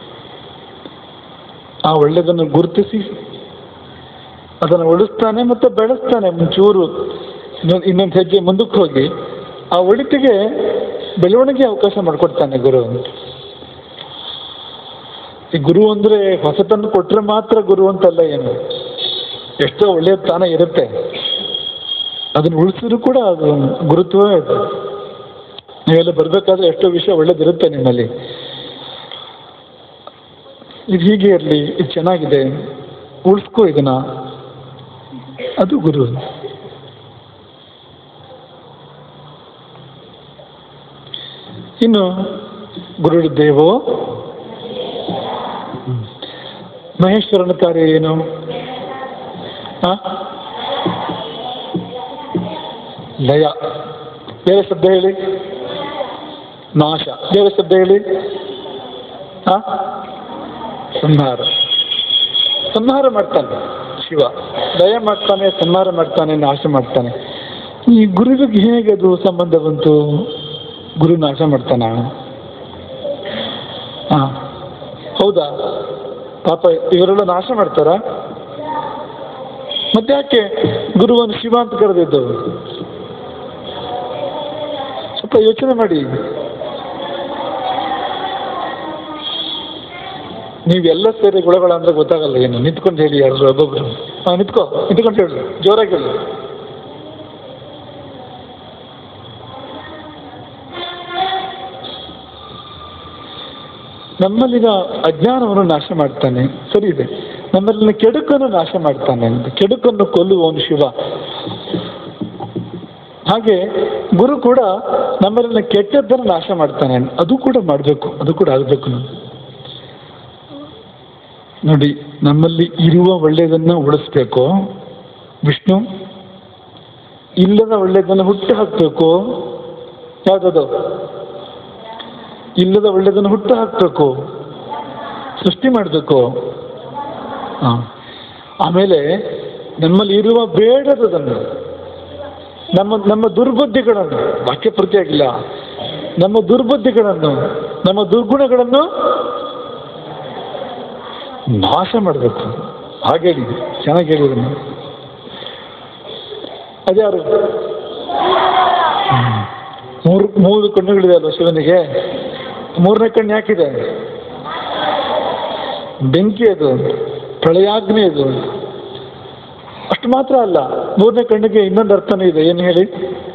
ಆ ಒಳ್ಳೆಯದನ್ನು ಗುರುತಿಸಿ ಅದನ್ನು ಉಳಿಸ್ತಾನೆ ಮತ್ತು ಬೆಳೆಸ್ತಾನೆ. ಮುಂಚೂರು ಇನ್ನೊಂದು ಹೆಜ್ಜೆ ಮುಂದಕ್ಕೆ ಹೋಗಿ ಆ ಒಳಿತಿಗೆ ಬೆಳವಣಿಗೆ ಅವಕಾಶ ಮಾಡಿಕೊಡ್ತಾನೆ ಗುರು. ಈ ಗುರು ಅಂದರೆ ಹೊಸತನ್ನು ಕೊಟ್ಟರೆ ಮಾತ್ರ ಗುರು ಅಂತಲ್ಲ. ಏನು ಎಷ್ಟೋ ಒಳ್ಳೆಯ ತಾನೇ ಇರುತ್ತೆ, ಅದನ್ನು ಉಳಿಸಿದ್ರು ಕೂಡ ಅದು ಗುರುತ್ವವೇ ಇದೆ. ನೀವೆಲ್ಲ ಬರಬೇಕಾದ್ರೆ ಎಷ್ಟೋ ವಿಷಯ ಒಳ್ಳೇದಿರುತ್ತೆ ನಿಮ್ಮಲ್ಲಿ. ಇದು ಹೀಗೆ ಇರಲಿ, ಇದು ಚೆನ್ನಾಗಿದೆ, ಉಳಿಸ್ಕೋ ಇದನ್ನ, ಅದು ಗುರು. ಇನ್ನು ಗುರುದೇವೋ ಮಹೇಶ್ವರನ ಕಾರ್ಯ ಏನು? ಲಯ. ಬೇರೆ ಶಬ್ದ ಹೇಳಿ. ನಾಶ. ಬೇರೆ ಶಬ್ದ ಹೇಳಿ. ಸಂಹಾರ. ಸಂಹಾರ ಮಾಡ್ತಾನೆ ಶಿವ. ಲಯ ಮಾಡ್ತಾನೆ, ಸಂಹಾರ ಮಾಡ್ತಾನೆ, ನಾಶ ಮಾಡ್ತಾನೆ. ಈ ಗುರುವಿಗೆ ಹೇಗೆ ಅದು ಸಂಬಂಧ ಬಂತು? ಗುರು ನಾಶ ಮಾಡ್ತಾನ? ಹೌದಾ? ಪಾಪ ಇವರೆಲ್ಲ ನಾಶ ಮಾಡ್ತಾರ? ಮತ್ತೆ ಯಾಕೆ ಗುರುವನ್ನು ಶಿವ ಅಂತ ಕರೆದಿದ್ದವು? ಸ್ವಲ್ಪ ಯೋಚನೆ ಮಾಡಿ. ನೀವೆಲ್ಲ ಸೇರಿ ಗುಣಗಳಂದ್ರೆ ಗೊತ್ತಾಗಲ್ಲ. ಏನು ನಿಂತ್ಕೊಂಡು ಹೇಳಿ ಯಾರು ಒಬ್ಬೊಬ್ರು. ನಿಂತ್ಕೊಂಡು ಹೇಳಿ, ಜೋರಾಗಿ ಹೇಳಿ. ನಮ್ಮಲ್ಲಿನ ಅಜ್ಞಾನವನ್ನು ನಾಶ ಮಾಡ್ತಾನೆ, ಸರಿ ಇದೆ. ನಮ್ಮಲ್ಲಿನ ಕೆಡುಕನ್ನು ನಾಶ ಮಾಡ್ತಾನೆ ಅಂತ. ಕೆಡುಕನ್ನು ಕೊಲ್ಲುವವನು ಶಿವ. ಹಾಗೆ ಗುರು ಕೂಡ ನಮ್ಮಲ್ಲಿನ ಕೆಟ್ಟದ್ದನ್ನು ನಾಶ ಮಾಡ್ತಾನೆ. ಅದು ಕೂಡ ಮಾಡಬೇಕು, ಅದು ಕೂಡ ಆಗಬೇಕು. ನೋಡಿ, ನಮ್ಮಲ್ಲಿ ಇರುವ ಒಳ್ಳೆಯದನ್ನು ಉಳಿಸ್ಬೇಕು ವಿಷ್ಣು, ಇಲ್ಲದ ಒಳ್ಳೆಯದನ್ನು ಹುಟ್ಟು ಹಾಕಬೇಕು. ಯಾವುದದು? ಇಲ್ಲದ ಒಳ್ಳೆಯದನ್ನು ಹುಟ್ಟು ಹಾಕಬೇಕು, ಸೃಷ್ಟಿ ಮಾಡಬೇಕು. ಆಮೇಲೆ ನಮ್ಮಲ್ಲಿ ಇರುವ ಬೇಡದನ್ನು, ನಮ್ಮ ದುರ್ಬುದ್ಧಿಗಳನ್ನು, ವಾಕ್ಯ ಪ್ರತಿಯಾಗಿಲ್ಲ, ನಮ್ಮ ದುರ್ಬುದ್ಧಿಗಳನ್ನು, ನಮ್ಮ ದುರ್ಗುಣಗಳನ್ನು ನಾಶ ಮಾಡಬೇಕು. ಹಾಗೆ ಹೇಳಿದೆ, ಚೆನ್ನಾಗಿ ಹೇಳಿದ್ರು. ಅದ್ಯಾರು? ಮೂರು ಕಣ್ಣುಗಳಿದೆ ಅಲ್ವ ಶಿವನಿಗೆ. ಮೂರನೇ ಕಣ್ಣು ಯಾಕಿದೆ? ಬೆಂಕಿ ಅದು, ಪ್ರಳಯಾಗ್ನಿ ಅದು. ಅಷ್ಟು ಮಾತ್ರ ಅಲ್ಲ, ಮೂರನೇ ಕಣ್ಣಿಗೆ ಇನ್ನೊಂದು ಅರ್ಥನೂ ಇದೆ. ಏನು ಹೇಳಿ?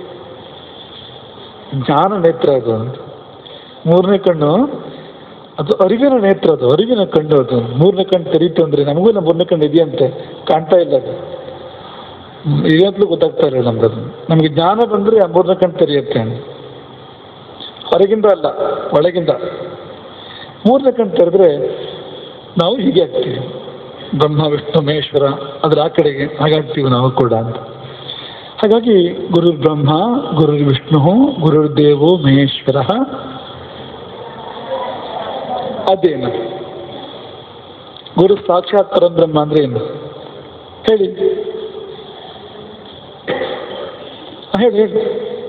ಜ್ಞಾನ ನೇತ್ರ ಅದು. ಮೂರನೇ ಕಣ್ಣು ಅದು ಅರಿವಿನ ನೇತ್ರ, ಅದು ಅರಿವಿನ ಕಣ್ಣು. ಅದು ಮೂರನೇ ಕಣ್ಣು ತೆರೀತು ಅಂದರೆ, ನಮಗೂ ನಮ್ಮ ಮೂರನೇ ಕಣ್ಣು ಇದೆಯಂತೆ, ಕಾಣ್ತಾ ಇಲ್ಲ ಅದು, ಈಗಂತಲೂ ಗೊತ್ತಾಗ್ತಾ ಇಲ್ಲ ನಮ್ಗದು. ನಮಗೆ ಜ್ಞಾನ ಬಂದರೆ ಆ ಮೂರನೇ ಕಣ್ಣು ತೆರೆಯುತ್ತೆ. ಹೊರಗಿಂದ ಅಲ್ಲ, ಒಳಗಿಂದ. ಮೂರನೇ ಕಣ್ಣು ತೆರೆದ್ರೆ ನಾವು ಹೀಗೆ ಆಗ್ತೀವಿ, ಬ್ರಹ್ಮ ವಿಷ್ಣು ಮಹೇಶ್ವರ ಅದರ ಆ ಕಡೆಗೆ ಹಾಗಾಗ್ತೀವಿ ನಾವು ಕೂಡ ಅಂತ. ಹಾಗಾಗಿ ಗುರುರ್ ಬ್ರಹ್ಮ ಗುರುರ್ ವಿಷ್ಣು ಗುರುರ್ ದೇವೋ ಮಹೇಶ್ವರ. ಅದೇನು ಗುರು ಸಾಕ್ಷಾತ್ ಪರಬ್ರಹ್ಮ ಅಂದ್ರೆ ಏನು ಹೇಳಿ? ಹೇಳಿ ಹೇಳಿ.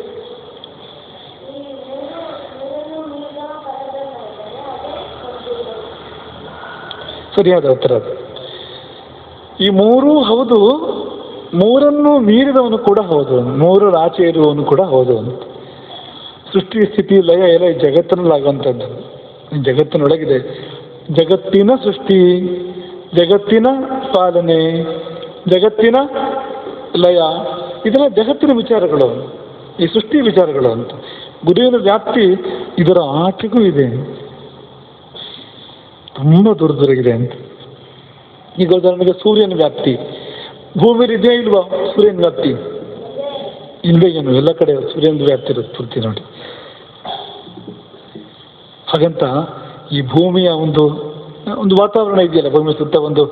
ಸರಿಯಾದ ಉತ್ತರ ಅದು. ಈ ಮೂರೂ ಹೌದು, ಮೂರನ್ನು ಮೀರಿದವನು ಕೂಡ ಹೌದು, ಮೂರರ ಆಚೆ ಇರುವವನು ಕೂಡ ಹೌದು. ಸೃಷ್ಟಿ ಸ್ಥಿತಿ ಲಯ ಎಲ್ಲ ಈ ಜಗತ್ತಿನಲ್ಲಾಗುವಂಥದ್ದು. ಜಗತ್ತಿನೊಳಗಿದೆ. ಜಗತ್ತಿನ ಸೃಷ್ಟಿ, ಜಗತ್ತಿನ ಪಾಲನೆ, ಜಗತ್ತಿನ ಲಯ, ಇದೆಲ್ಲ ಜಗತ್ತಿನ ವಿಚಾರಗಳು, ಈ ಸೃಷ್ಟಿ ವಿಚಾರಗಳು ಅಂತ. ಗುರುವಿನ ವ್ಯಾಪ್ತಿ ಇದರ ಆಚೆಗೂ ಇದೆ, ತುಂಬ ದೂರದವರೆಗಿದೆ ಅಂತ. ಈಗ ಉದಾಹರಣೆಗೆ ಸೂರ್ಯನ ವ್ಯಾಪ್ತಿ ಭೂಮಿಲಿ ಇದೆಯಾ ಇಲ್ವಾ? ಸೂರ್ಯನ ವ್ಯಾಪ್ತಿ ಇಲ್ಲವೇ ಏನು? ಎಲ್ಲ ಕಡೆ ಸೂರ್ಯನ ವ್ಯಾಪ್ತಿ ಇರುತ್ತೆ ಪೂರ್ತಿ ನೋಡಿ. ಹಾಗಂತ ಈ ಭೂಮಿಯ ಒಂದು ವಾತಾವರಣ ಇದೆಯಲ್ಲ, ಭೂಮಿ ಸುತ್ತ ಒಂದು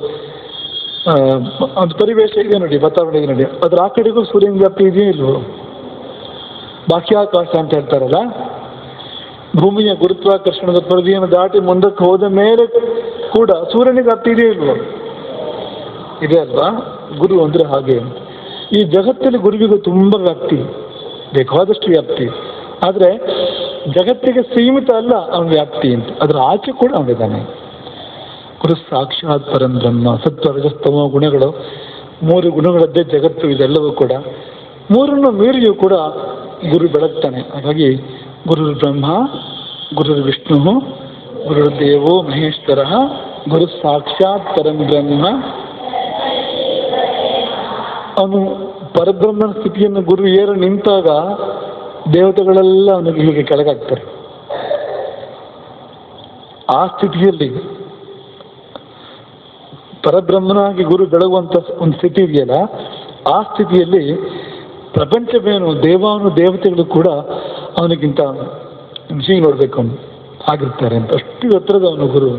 ಪರಿವೇಶ ಇದೆ ನೋಡಿ, ವಾತಾವರಣ ಇದೆ ನೋಡಿ, ಅದ್ರ ಆ ಕಡೆಗೂ ಸೂರ್ಯನ ವ್ಯಾಪ್ತಿ ಇದೆಯಾ ಇಲ್ವೋ? ಬಾಹ್ಯಾಕಾಶ ಅಂತ ಹೇಳ್ತಾರಲ್ಲ, ಭೂಮಿಯ ಗುರುತ್ವಾಕರ್ಷಣದ ಪರಿಧಿಯನ್ನು ದಾಟಿ ಮುಂದಕ್ಕೆ ಹೋದ ಮೇಲೆ ಕೂಡ ಸೂರ್ಯನಿಗೆ ವ್ಯಾಪ್ತಿ ಇದೆಯಾ ಇಲ್ವೋ? ಇದೆ ಅಲ್ವಾ? ಗುರು ಅಂದರೆ ಹಾಗೆ. ಈ ಜಗತ್ತಲ್ಲಿ ಗುರುವಿಗೂ ತುಂಬ ವ್ಯಾಪ್ತಿ, ಬೇಕಾದಷ್ಟು ವ್ಯಾಪ್ತಿ. ಆದರೆ ಜಗತ್ತಿಗೆ ಸೀಮಿತ ಅಲ್ಲ ಅವನ ವ್ಯಾಪ್ತಿ ಅಂತ, ಅದರ ಆಚೆ ಕೂಡ ಅವನಿದ್ದಾನೆ. ಗುರು ಸಾಕ್ಷಾತ್ ಪರಂ ಬ್ರಹ್ಮ. ಸತ್ವ ರಜಸ್ತಮ ಗುಣಗಳು, ಮೂರು ಗುಣಗಳದ್ದೇ ಜಗತ್ತು, ಇದೆಲ್ಲವೂ ಕೂಡ. ಮೂರನ್ನು ಮೀರಿಯೂ ಕೂಡ ಗುರು ಬೆಳಗ್ತಾನೆ. ಹಾಗಾಗಿ ಗುರುರ್ ಬ್ರಹ್ಮ ಗುರುರ್ ವಿಷ್ಣು ಗುರುರ್ ದೇವೋ ಮಹೇಶ್ವರ ಗುರು ಸಾಕ್ಷಾತ್ ಪರಂ ಬ್ರಹ್ಮ. ಅವನು ಪರಬ್ರಹ್ಮನ ಸ್ಥಿತಿಯನ್ನು ಗುರು ಏರ ನಿಂತಾಗ ದೇವತೆಗಳೆಲ್ಲ ಅವನಿಗೆ ಹೀಗೆ ಕೆಳಗಾಗ್ತಾರೆ. ಆ ಸ್ಥಿತಿಯಲ್ಲಿ ಪರಬ್ರಹ್ಮನಾಗಿ ಗುರು ಬೆಳಗುವಂಥ ಒಂದು ಸ್ಥಿತಿ ಇದೆಯಲ್ಲ, ಆ ಸ್ಥಿತಿಯಲ್ಲಿ ಪ್ರಪಂಚವೇನು ದೇವಾನು ದೇವತೆಗಳು ಕೂಡ ಅವನಿಗಿಂತ ಹೀಗೆ ನೋಡ್ಬೇಕು ಅವನು ಆಗಿರ್ತಾರೆ ಅಂತ. ಅಷ್ಟು ಎತ್ತರದ ಅವನು ಗುರು,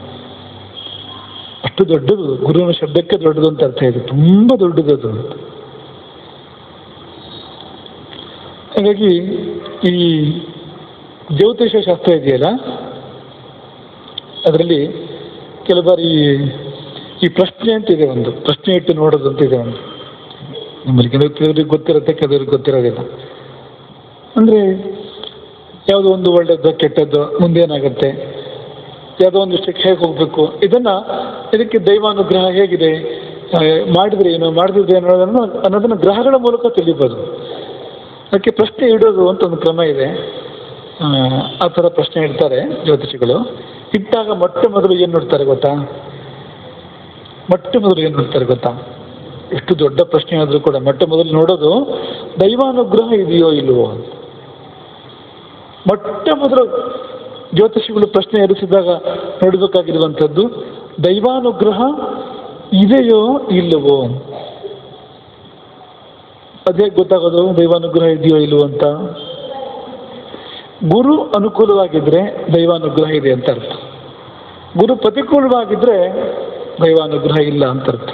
ಅಷ್ಟು ದೊಡ್ಡದು. ಗುರುವಿನ ಶಬ್ದಕ್ಕೆ ದೊಡ್ಡದು ಅಂತ ಅರ್ಥ ಇದೆ, ತುಂಬ ದೊಡ್ಡದು ಅದು. ಹಾಗಾಗಿ ಈ ಜ್ಯೋತಿಷ ಶಾಸ್ತ್ರ ಇದೆಯಲ್ಲ, ಅದರಲ್ಲಿ ಕೆಲವು ಬಾರಿ ಈ ಪ್ರಶ್ನೆ ಅಂತಿದೆ, ಒಂದು ಪ್ರಶ್ನೆ ಇಟ್ಟು ನೋಡೋದು ಅಂತಿದೆ ಒಂದು. ನಿಮ್ಮಲ್ಲಿ ಕೆಲವರಿಗೆ ಗೊತ್ತಿರುತ್ತೆ, ಕೆಲವ್ರಿಗೆ ಗೊತ್ತಿರೋದಿಲ್ಲ. ಅಂದರೆ ಯಾವುದೋ ಒಂದು ಒಳ್ಳೆಯದ್ದು ಕೆಟ್ಟದ್ದು ಮುಂದೇನಾಗುತ್ತೆ, ಯಾವುದೋ ಒಂದು ವಿಷಯಕ್ಕೆ ಹೇಗೆ ಹೋಗಬೇಕು, ಇದಕ್ಕೆ ದೈವಾನುಗ್ರಹ ಹೇಗಿದೆ, ಮಾಡಿದ್ರೆ ಏನು ಮಾಡದಿದ್ರೆ ಏನು ಅನ್ನೋದನ್ನು ಗ್ರಹಗಳ ಮೂಲಕ ತಿಳಿಬೋದು. ಅದಕ್ಕೆ ಪ್ರಶ್ನೆ ಇಡೋದು ಅಂತ ಒಂದು ಕ್ರಮ ಇದೆ. ಆ ಥರ ಪ್ರಶ್ನೆ ಇಡ್ತಾರೆ ಜ್ಯೋತಿಷಿಗಳು. ಇಟ್ಟಾಗ ಮೊಟ್ಟ ಮೊದಲು ಏನು ನೋಡ್ತಾರೆ ಗೊತ್ತಾ? ಎಷ್ಟು ದೊಡ್ಡ ಪ್ರಶ್ನೆ ಆದರೂ ಕೂಡ ಮೊಟ್ಟ ಮೊದಲು ನೋಡೋದು ದೈವಾನುಗ್ರಹ ಇದೆಯೋ ಇಲ್ವೋ ಅಂತ. ಮೊಟ್ಟ ಮೊದಲು ಜ್ಯೋತಿಷಿಗಳು ಪ್ರಶ್ನೆ ಎರಿಸಿದಾಗ ನೋಡಬೇಕಾಗಿರುವಂಥದ್ದು ದೈವಾನುಗ್ರಹ ಇದೆಯೋ ಇಲ್ಲವೋ. ಅದು ಹೇಗೆ ಗೊತ್ತಾಗೋದು ದೈವಾನುಗ್ರಹ ಇದೆಯೋ ಇಲ್ವೋ ಅಂತ? ಗುರು ಅನುಕೂಲವಾಗಿದ್ದರೆ ದೈವಾನುಗ್ರಹ ಇದೆ ಅಂತ ಅರ್ಥ. ಗುರು ಪ್ರತಿಕೂಲವಾಗಿದ್ದರೆ ದೈವಾನುಗ್ರಹ ಇಲ್ಲ ಅಂತ ಅರ್ಥ.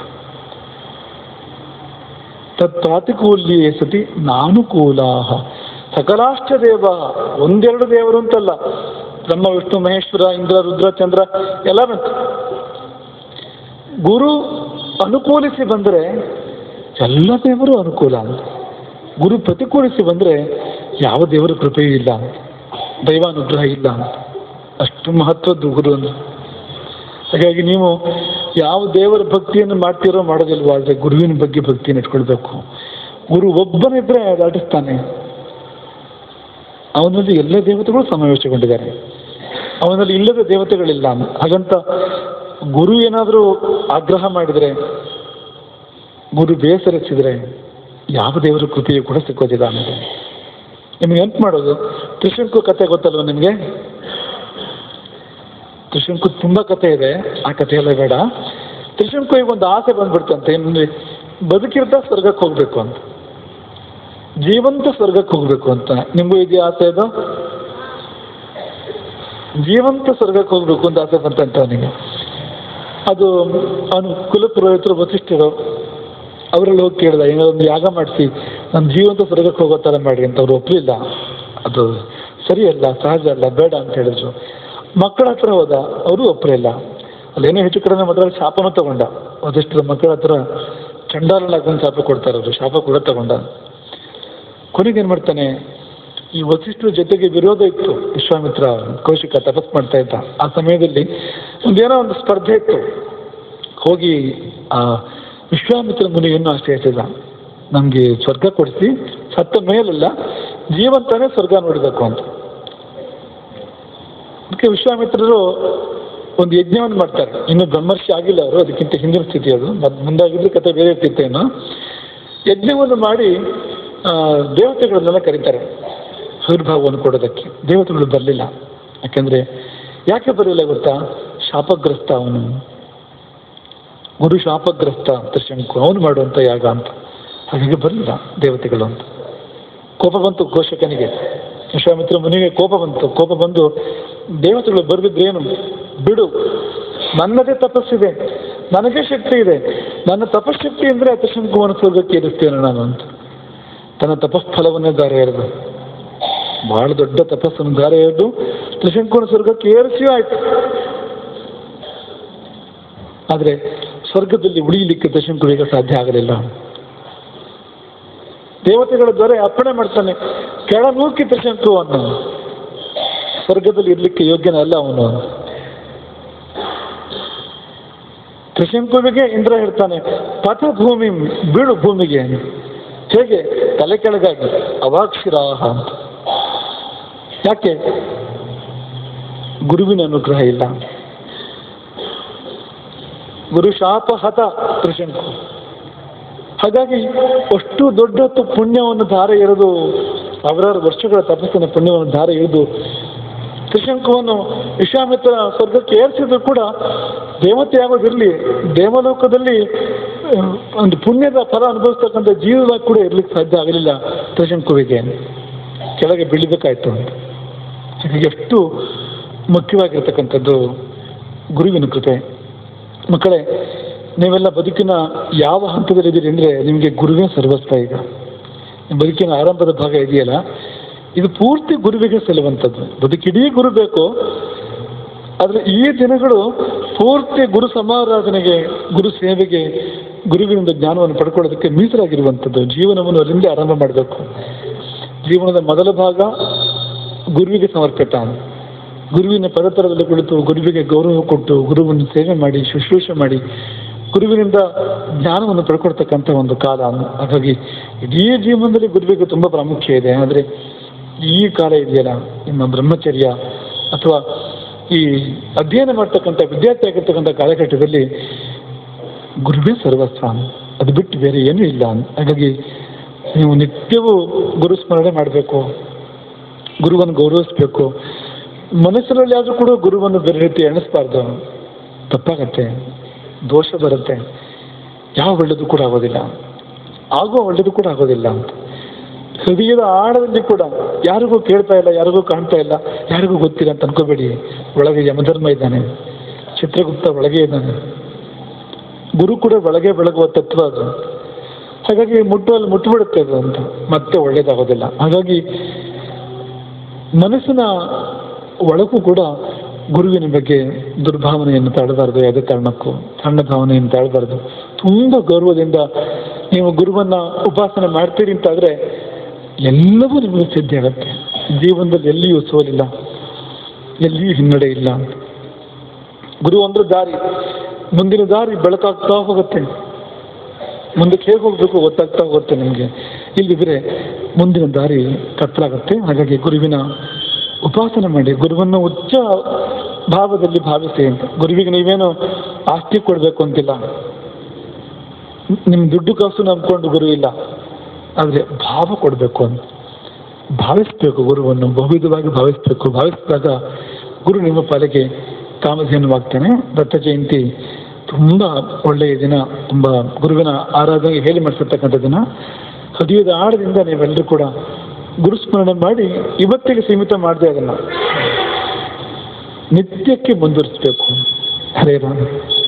ತತ್ಪ್ರಾತಿಕೂಲ್ಯೇ ಸತಿ ನಾನುಕೂಲಾ ಸಕಲಾಶ್ಚ ದೇವ, ಒಂದೆರಡು ದೇವರು ಅಂತಲ್ಲ, ಬ್ರಹ್ಮ ವಿಷ್ಣು ಮಹೇಶ್ವರ ಇಂದ್ರ ರುದ್ರ ಚಂದ್ರ ಎಲ್ಲ ಬಂತು. ಗುರು ಅನುಕೂಲಿಸಿ ಬಂದರೆ ಎಲ್ಲ ದೇವರು ಅನುಕೂಲ ಅಂತ. ಗುರು ಪ್ರತಿಕೂಲಿಸಿ ಬಂದರೆ ಯಾವ ದೇವರ ಕೃಪೆಯೂ ಇಲ್ಲ ಅಂತ, ದೈವಾನುಗ್ರಹ ಇಲ್ಲ ಅಂತ. ಅಷ್ಟು ಮಹತ್ವದ್ದು ಗುರು ಅಂತ. ಹಾಗಾಗಿ ನೀವು ಯಾವ ದೇವರ ಭಕ್ತಿಯನ್ನು ಮಾಡ್ತೀರೋ ಮಾಡೋದಿಲ್ವೋ, ಆದರೆ ಗುರುವಿನ ಬಗ್ಗೆ ಭಕ್ತಿಯನ್ನು ಇಟ್ಕೊಳ್ಬೇಕು. ಗುರು ಒಬ್ಬನಿದ್ರೆ ದಾಟಿಸ್ತಾನೆ. ಅವನಲ್ಲಿ ಎಲ್ಲ ದೇವತೆಗಳು ಸಮಾವೇಶಗೊಂಡಿದ್ದಾರೆ, ಅವನಲ್ಲಿ ಇಲ್ಲದ ದೇವತೆಗಳಿಲ್ಲ. ಹಾಗಂತ ಗುರು ಏನಾದರೂ ಆಗ್ರಹ ಮಾಡಿದರೆ, ಗುರು ಬೇಸರಿಸಿದರೆ ಯಾವ ದೇವರ ಕೃಪೆಯೂ ಕೂಡ ಸಿಕ್ಕೋದಿಲ್ಲ ಅನ್ನೋದು. ನಿಮ್ಗೆ ಎಂಟು ಮಾಡೋದು, ತ್ರಿಶಂಕು ಕಥೆ ಗೊತ್ತಲ್ವ ನಿಮಗೆ? ತ್ರಿಶಂಕು ತುಂಬ ಕಥೆ ಇದೆ, ಆ ಕಥೆಯೆಲ್ಲ ಬೇಡ. ತ್ರಿಶಂಕುವಿಗೆ ಒಂದು ಆಸೆ ಬಂದ್ಬಿಡ್ತಂತೆ, ಏನಂದ್ರೆ ಬದುಕಿರ್ತಾ ಸ್ವರ್ಗಕ್ಕೆ ಹೋಗ್ಬೇಕು ಅಂತ, ಜೀವಂತ ಸ್ವರ್ಗಕ್ಕೆ ಹೋಗ್ಬೇಕು ಅಂತ. ನಿಮಗೂ ಇದೆಯಾ ಆಸೆ? ಅದು ಜೀವಂತ ಸ್ವರ್ಗಕ್ಕೆ ಹೋಗ್ಬೇಕು ಅಂತ ಆಸೆ ಬಂತಂತ ಅವನಿಗೆ. ಅದು ಅವನು ಕುಲಪುರೋಹಿತರು ವಸಿಷ್ಠರು ಅವರಲ್ಲಿ ಹೋಗಿ ಕೇಳಿದ, ಏನಾದ್ರು ಒಂದು ಯಾಗ ಮಾಡಿಸಿ ನಾನು ಜೀವಂತ ಸ್ವರ್ಗಕ್ಕೆ ಹೋಗೋ ಥರ ಮಾಡಿ ಅಂತ. ಅವ್ರು ಒಪ್ಪಲಿಲ್ಲ, ಅದು ಸರಿಯಲ್ಲ, ಸಹಜ ಅಲ್ಲ, ಬೇಡ ಅಂತ ಹೇಳಿದ್ರು. ಮಕ್ಕಳ ಹತ್ರ ಹೋದ, ಅವರು ಒಪ್ಪಲಿಲ್ಲ. ಅಲ್ಲೇನೋ ಹೆಚ್ಚು ಕಡಿಮೆ ಮಾತ್ರ ಶಾಪನೂ ತಗೊಂಡ. ವಸಿಷ್ಠರ ಮಕ್ಕಳ ಹತ್ರ ಚಂಡಾಲನಾಗೊಂದು ಶಾಪ ಕೊಡ್ತಾರೆ, ಅವರು ಶಾಪ ಕೂಡ ತಗೊಂಡ. ಕೊನೆಗೇನು ಮಾಡ್ತಾನೆ, ಈ ವಸಿಷ್ಠರ ಜೊತೆಗೆ ವಿರೋಧ ಇತ್ತು. ವಿಶ್ವಾಮಿತ್ರ ಕೌಶಿಕ ತಪಸ್ ಮಾಡ್ತಾ ಇದ್ದ. ಆ ಸಮಯದಲ್ಲಿ ಒಂದೇನೋ ಒಂದು ಸ್ಪರ್ಧೆ ಇತ್ತು. ಹೋಗಿ ಆ ವಿಶ್ವಾಮಿತ್ರ ಮುನಿಯನ್ನು ಆಶ್ರಯಿಸಿದ, ನಮಗೆ ಸ್ವರ್ಗ ಕೊಡಿಸಿ, ಸತ್ತ ಮೇಲಲ್ಲ ಜೀವಂತನೇ ಸ್ವರ್ಗ ನೋಡಬೇಕು ಅಂತ. ಅದಕ್ಕೆ ವಿಶ್ವಾಮಿತ್ರರು ಒಂದು ಯಜ್ಞವನ್ನು ಮಾಡ್ತಾರೆ. ಇನ್ನು ಬ್ರಹ್ಮರ್ಷಿ ಆಗಿಲ್ಲ ಅವರು, ಅದಕ್ಕಿಂತ ಹಿಂದಿನ ಸ್ಥಿತಿ ಅದು. ಮುಂದಾಗಿದ್ರೆ ಕಥೆ ಬೇರೆ ಇರ್ತಿತ್ತೇನೋ. ಯಜ್ಞವನ್ನು ಮಾಡಿ ದೇವತೆಗಳನ್ನೆಲ್ಲ ಕರೀತಾರೆ ಆವಿರ್ಭಾವವನ್ನು ಕೊಡೋದಕ್ಕೆ. ದೇವತೆಗಳು ಬರಲಿಲ್ಲ. ಯಾಕೆ ಬರಲಿಲ್ಲ ಗೊತ್ತಾ? ಶಾಪಗ್ರಸ್ತ ಅವನು, ಗುರು ಶಾಪಗ್ರಸ್ತ ತ್ರಿಶಂಕು, ಅವನು ಮಾಡುವಂಥ ಯಾಗ ಅಂತ. ಹಾಗಾಗಿ ಬರಲಿಲ್ಲ ದೇವತೆಗಳು ಅಂತ. ಕೋಪ ಬಂತು ಘೋಷಕನಿಗೆ, ವಿಶ್ವಾಮಿತ್ರ ಮುನಿಗೆ ಕೋಪ ಬಂತು. ಕೋಪ ಬಂದು, ದೇವತೆಗಳು ಬರೆದಿದ್ರೇನು, ಬಿಡು, ನನ್ನದೇ ತಪಸ್ಸಿದೆ, ನನಗೆ ಶಕ್ತಿ ಇದೆ, ನನ್ನ ತಪಶಕ್ತಿ ಅಂದರೆ ತ್ರಿಶಂಕುವನ್ನು ಸ್ವರ್ಗಕ್ಕೆ ಏರಿಸ್ತೇನೆ ನಾನು ಅಂತ. ತನ್ನ ತಪಸ್ಫಲವನ್ನೇ ದಾರ ಎರೆದು, ಬಹಳ ದೊಡ್ಡ ತಪಸ್ಸನ್ನು ದಾರ ಎರೆದು ತ್ರಿಶಂಕುವನ್ನು ಸ್ವರ್ಗಕ್ಕೆ ಏರಿಸಿಯೂ ಆಯ್ತು. ಆದರೆ ಸ್ವರ್ಗದಲ್ಲಿ ಉಳಿಯಲಿಕ್ಕೆ ತ್ರಿಶಂಕುವಿಗೆ ಸಾಧ್ಯ ಆಗಲಿಲ್ಲ. ದೇವತೆಗಳ ದೊರೆ ಅರ್ಪಣೆ ಮಾಡ್ತಾನೆ, ಕೆಳ ನೂಕಿ ತ್ರಿಶಂಕು ಅವನು, ಸ್ವರ್ಗದಲ್ಲಿ ಇರಲಿಕ್ಕೆ ಯೋಗ್ಯನಲ್ಲ ಅವನು. ತ್ರಿಶಂಕುವಿಗೆ ಇಂದ್ರ ಹೇಳ್ತಾನೆ, ಪಥ ಭೂಮಿ, ಬೀಳು ಭೂಮಿಗೆ. ಹೇಗೆ? ತಲೆ ಕೆಳಗಾಗಿ, ಅವಾಕ್ಷಿರಾಹ ಅಂತ. ಯಾಕೆ? ಗುರುವಿನ ಅನುಗ್ರಹ ಇಲ್ಲ. ಗುರು ಶಾಪಹತ ತ್ರಿಶಂಕು. ಹಾಗಾಗಿ ಅಷ್ಟು ದೊಡ್ಡ ಪುಣ್ಯವನ್ನು ಧಾರೆ ಎರೆದು, ಸಾವಿರಾರು ವರ್ಷಗಳ ತಪಸ್ಸಿನ ಪುಣ್ಯವನ್ನು ಧಾರೆ ಎರೆದು ತ್ರಿಶಂಕುವನ್ನು ವಿಶ್ವಾಮಿತ್ರ ಸ್ವರ್ಗಕ್ಕೆ ಏರಿಸಿದ್ರು ಕೂಡ ದೇವತೆ ಆಗೋದಿರಲಿ, ದೇವಲೋಕದಲ್ಲಿ ಒಂದು ಪುಣ್ಯದ ಫಲ ಅನುಭವಿಸ್ತಕ್ಕಂಥ ಜೀವ ಕೂಡ ಇರ್ಲಿಕ್ಕೆ ಸಾಧ್ಯ ಆಗಲಿಲ್ಲ ತ್ರಿಶಂಕುವಿಗೆ. ಕೆಳಗೆ ಬೀಳಬೇಕಾಯ್ತು ಅಂತ. ಎಷ್ಟು ಮುಖ್ಯವಾಗಿರ್ತಕ್ಕಂಥದ್ದು ಗುರುವಿನ ಕೃಪೆ. ಮಕ್ಕಳೇ, ನೀವೆಲ್ಲ ಬದುಕಿನ ಯಾವ ಹಂತದಲ್ಲಿದ್ದೀರಿ ಅಂದರೆ ನಿಮಗೆ ಗುರುವೇ ಸರ್ವಸ್ವ. ಈಗ ಬದುಕಿನ ಆರಂಭದ ಭಾಗ ಇದೆಯಲ್ಲ, ಇದು ಪೂರ್ತಿ ಗುರುವಿಗೆ ಸಲ್ಲುವಂಥದ್ದು. ಬದುಕಿಡೀ ಗುರು ಬೇಕು, ಆದರೆ ಈ ದಿನಗಳು ಪೂರ್ತಿ ಗುರು ಸಮಾರಾಧನೆಗೆ, ಗುರು ಸೇವೆಗೆ, ಗುರುವಿನಿಂದ ಜ್ಞಾನವನ್ನು ಪಡ್ಕೊಳ್ಳೋದಕ್ಕೆ ಮೀಸಲಾಗಿರುವಂಥದ್ದು. ಜೀವನವನ್ನು ಅಲ್ಲಿಂದ ಆರಂಭ ಮಾಡಬೇಕು. ಜೀವನದ ಮೊದಲ ಭಾಗ ಗುರುವಿಗೆ ಸಮರ್ಪಿತ. ಗುರುವಿನ ಪದತರದಲ್ಲಿ ಕುಳಿತು ಗುರುವಿಗೆ ಗೌರವ ಕೊಟ್ಟು ಗುರುವನ್ನು ಸೇವೆ ಮಾಡಿ, ಶುಶ್ರೂಷೆ ಮಾಡಿ, ಗುರುವಿನಿಂದ ಜ್ಞಾನವನ್ನು ಪಡ್ಕೊಳ್ತಕ್ಕಂಥ ಒಂದು ಕಾಲ. ಹಾಗಾಗಿ ಇಡೀ ಜೀವನದಲ್ಲಿ ಗುರುವಿಗೆ ತುಂಬ ಪ್ರಾಮುಖ್ಯ ಇದೆ. ಆದರೆ ಈ ಕಾಲ ಇದೆಯಲ್ಲ, ನಿಮ್ಮ ಬ್ರಹ್ಮಚರ್ಯ ಅಥವಾ ಈ ಅಧ್ಯಯನ ಮಾಡ್ತಕ್ಕಂಥ ವಿದ್ಯಾರ್ಥಿ ಆಗಿರ್ತಕ್ಕಂಥ ಕಾಲಘಟ್ಟದಲ್ಲಿ ಗುರುವೇ ಸರ್ವಸ್ವ, ಅದು ಬಿಟ್ಟು ಬೇರೆ ಏನೂ ಇಲ್ಲ. ಹಾಗಾಗಿ ನೀವು ನಿತ್ಯವೂ ಗುರುಸ್ಮರಣೆ ಮಾಡಬೇಕು, ಗುರುವನ್ನು ಗೌರವಿಸಬೇಕು. ಮನಸ್ಸಿನಲ್ಲಿ ಆದರೂ ಕೂಡ ಗುರುವನ್ನು ಬೇರೆ ರೀತಿ ಎಣಿಸ್ಬಾರ್ದು, ತಪ್ಪಾಗತ್ತೆ, ದೋಷ ಬರುತ್ತೆ, ಯಾವ ಒಳ್ಳೆಯದು ಕೂಡ ಆಗೋದಿಲ್ಲ. ಆಗುವ ಒಳ್ಳೆಯದು ಕೂಡ ಆಗೋದಿಲ್ಲ ಅಂತ. ಹೃದಯದ ಆಳದಲ್ಲಿ ಕೂಡ ಯಾರಿಗೂ ಕೇಳ್ತಾ ಇಲ್ಲ, ಯಾರಿಗೂ ಕಾಣ್ತಾ ಇಲ್ಲ, ಯಾರಿಗೂ ಗೊತ್ತಿಲ್ಲ ಅಂತ ಅನ್ಕೋಬೇಡಿ. ಒಳಗೆ ಯಮಧರ್ಮ ಇದ್ದಾನೆ, ಚಿತ್ರಗುಪ್ತ ಒಳಗೆ ಇದ್ದಾನೆ, ಗುರು ಕೂಡ ಒಳಗೆ ಬೆಳಗುವ ತತ್ವ ಅದು. ಹಾಗಾಗಿ ಮುಟ್ಟುವಲ್ಲಿ ಮುಟ್ಟುಬಿಡುತ್ತೆ ಅದು ಅಂತ, ಮತ್ತೆ ಒಳ್ಳೇದಾಗೋದಿಲ್ಲ. ಹಾಗಾಗಿ ಮನಸ್ಸಿನ ಒಳಗೂ ಕೂಡ ಗುರುವಿನ ಬಗ್ಗೆ ದುರ್ಭಾವನೆಯನ್ನು ತಾಳಬಾರ್ದು, ಯಾವುದೇ ಕಾರಣಕ್ಕೂ ಸಣ್ಣ ಭಾವನೆಯನ್ನು ತಾಳಬಾರ್ದು. ತುಂಬ ಗೌರವದಿಂದ ನೀವು ಗುರುವನ್ನ ಉಪಾಸನೆ ಮಾಡ್ತೀರಿ ಅಂತಾದರೆ ಎಲ್ಲವೂ ನಿಮಗೆ ಸಿದ್ಧಿ ಆಗತ್ತೆ. ಜೀವನದಲ್ಲಿ ಎಲ್ಲಿಯೂ ಸೋಲಿಲ್ಲ, ಎಲ್ಲಿಯೂ ಹಿನ್ನಡೆ ಇಲ್ಲ. ಗುರು ಅಂದ್ರೆ ದಾರಿ, ಮುಂದಿನ ದಾರಿ ಬೆಳಕಾಗ್ತಾ ಹೋಗುತ್ತೆ, ಮುಂದಕ್ಕೆ ಹೇಗೆ ಹೋಗ್ಬೇಕು ಗೊತ್ತಾಗ್ತಾ ಹೋಗುತ್ತೆ ನಿಮಗೆ. ಇಲ್ಲಿದ್ರೆ ಮುಂದಿನ ದಾರಿ ಕತ್ತಲಾಗುತ್ತೆ. ಹಾಗಾಗಿ ಗುರುವಿನ ಉಪಾಸನೆ ಮಾಡಿ, ಗುರುವನ್ನು ಉಚ್ಚ ಭಾವದಲ್ಲಿ ಭಾವಿಸಿ ಅಂತ. ಗುರುವಿಗೆ ನೀವೇನು ಆಸ್ತಿ ಕೊಡಬೇಕು ಅಂತಿಲ್ಲ, ನಿಮ್ಮ ದುಡ್ಡು ಕಾಸು ನಂಬ್ಕೊಂಡು ಗುರು ಇಲ್ಲ, ಆದರೆ ಭಾವ ಕೊಡಬೇಕು ಅಂತ ಭಾವಿಸ್ಬೇಕು. ಗುರುವನ್ನು ಬಹುವಿಧವಾಗಿ ಭಾವಿಸ್ಬೇಕು. ಭಾವಿಸಿದಾಗ ಗುರು ನಿಮ್ಮ ಪಾಲಿಗೆ ಕಾಮಧೇನುವಾಗ್ತಾನೆ. ದತ್ತ ಜಯಂತಿ ತುಂಬ ಒಳ್ಳೆಯ ದಿನ, ತುಂಬ ಗುರುವಿನ ಆರಾಧನೆ ಹೇಳಿ ಮಾಡಿಸಿರ್ತಕ್ಕಂಥ ದಿನ. ಹೃದಯದ ಆಳದಿಂದ ನೀವೆಲ್ಲರೂ ಕೂಡ ಗುರುಸ್ಮರಣೆ ಮಾಡಿ, ಇವತ್ತಿಗೆ ಸೀಮಿತ ಮಾಡದೆ ಅದನ್ನು ನಿತ್ಯಕ್ಕೆ ಮುಂದುವರಿಸಬೇಕು. ಹರೇ ರಾಮ.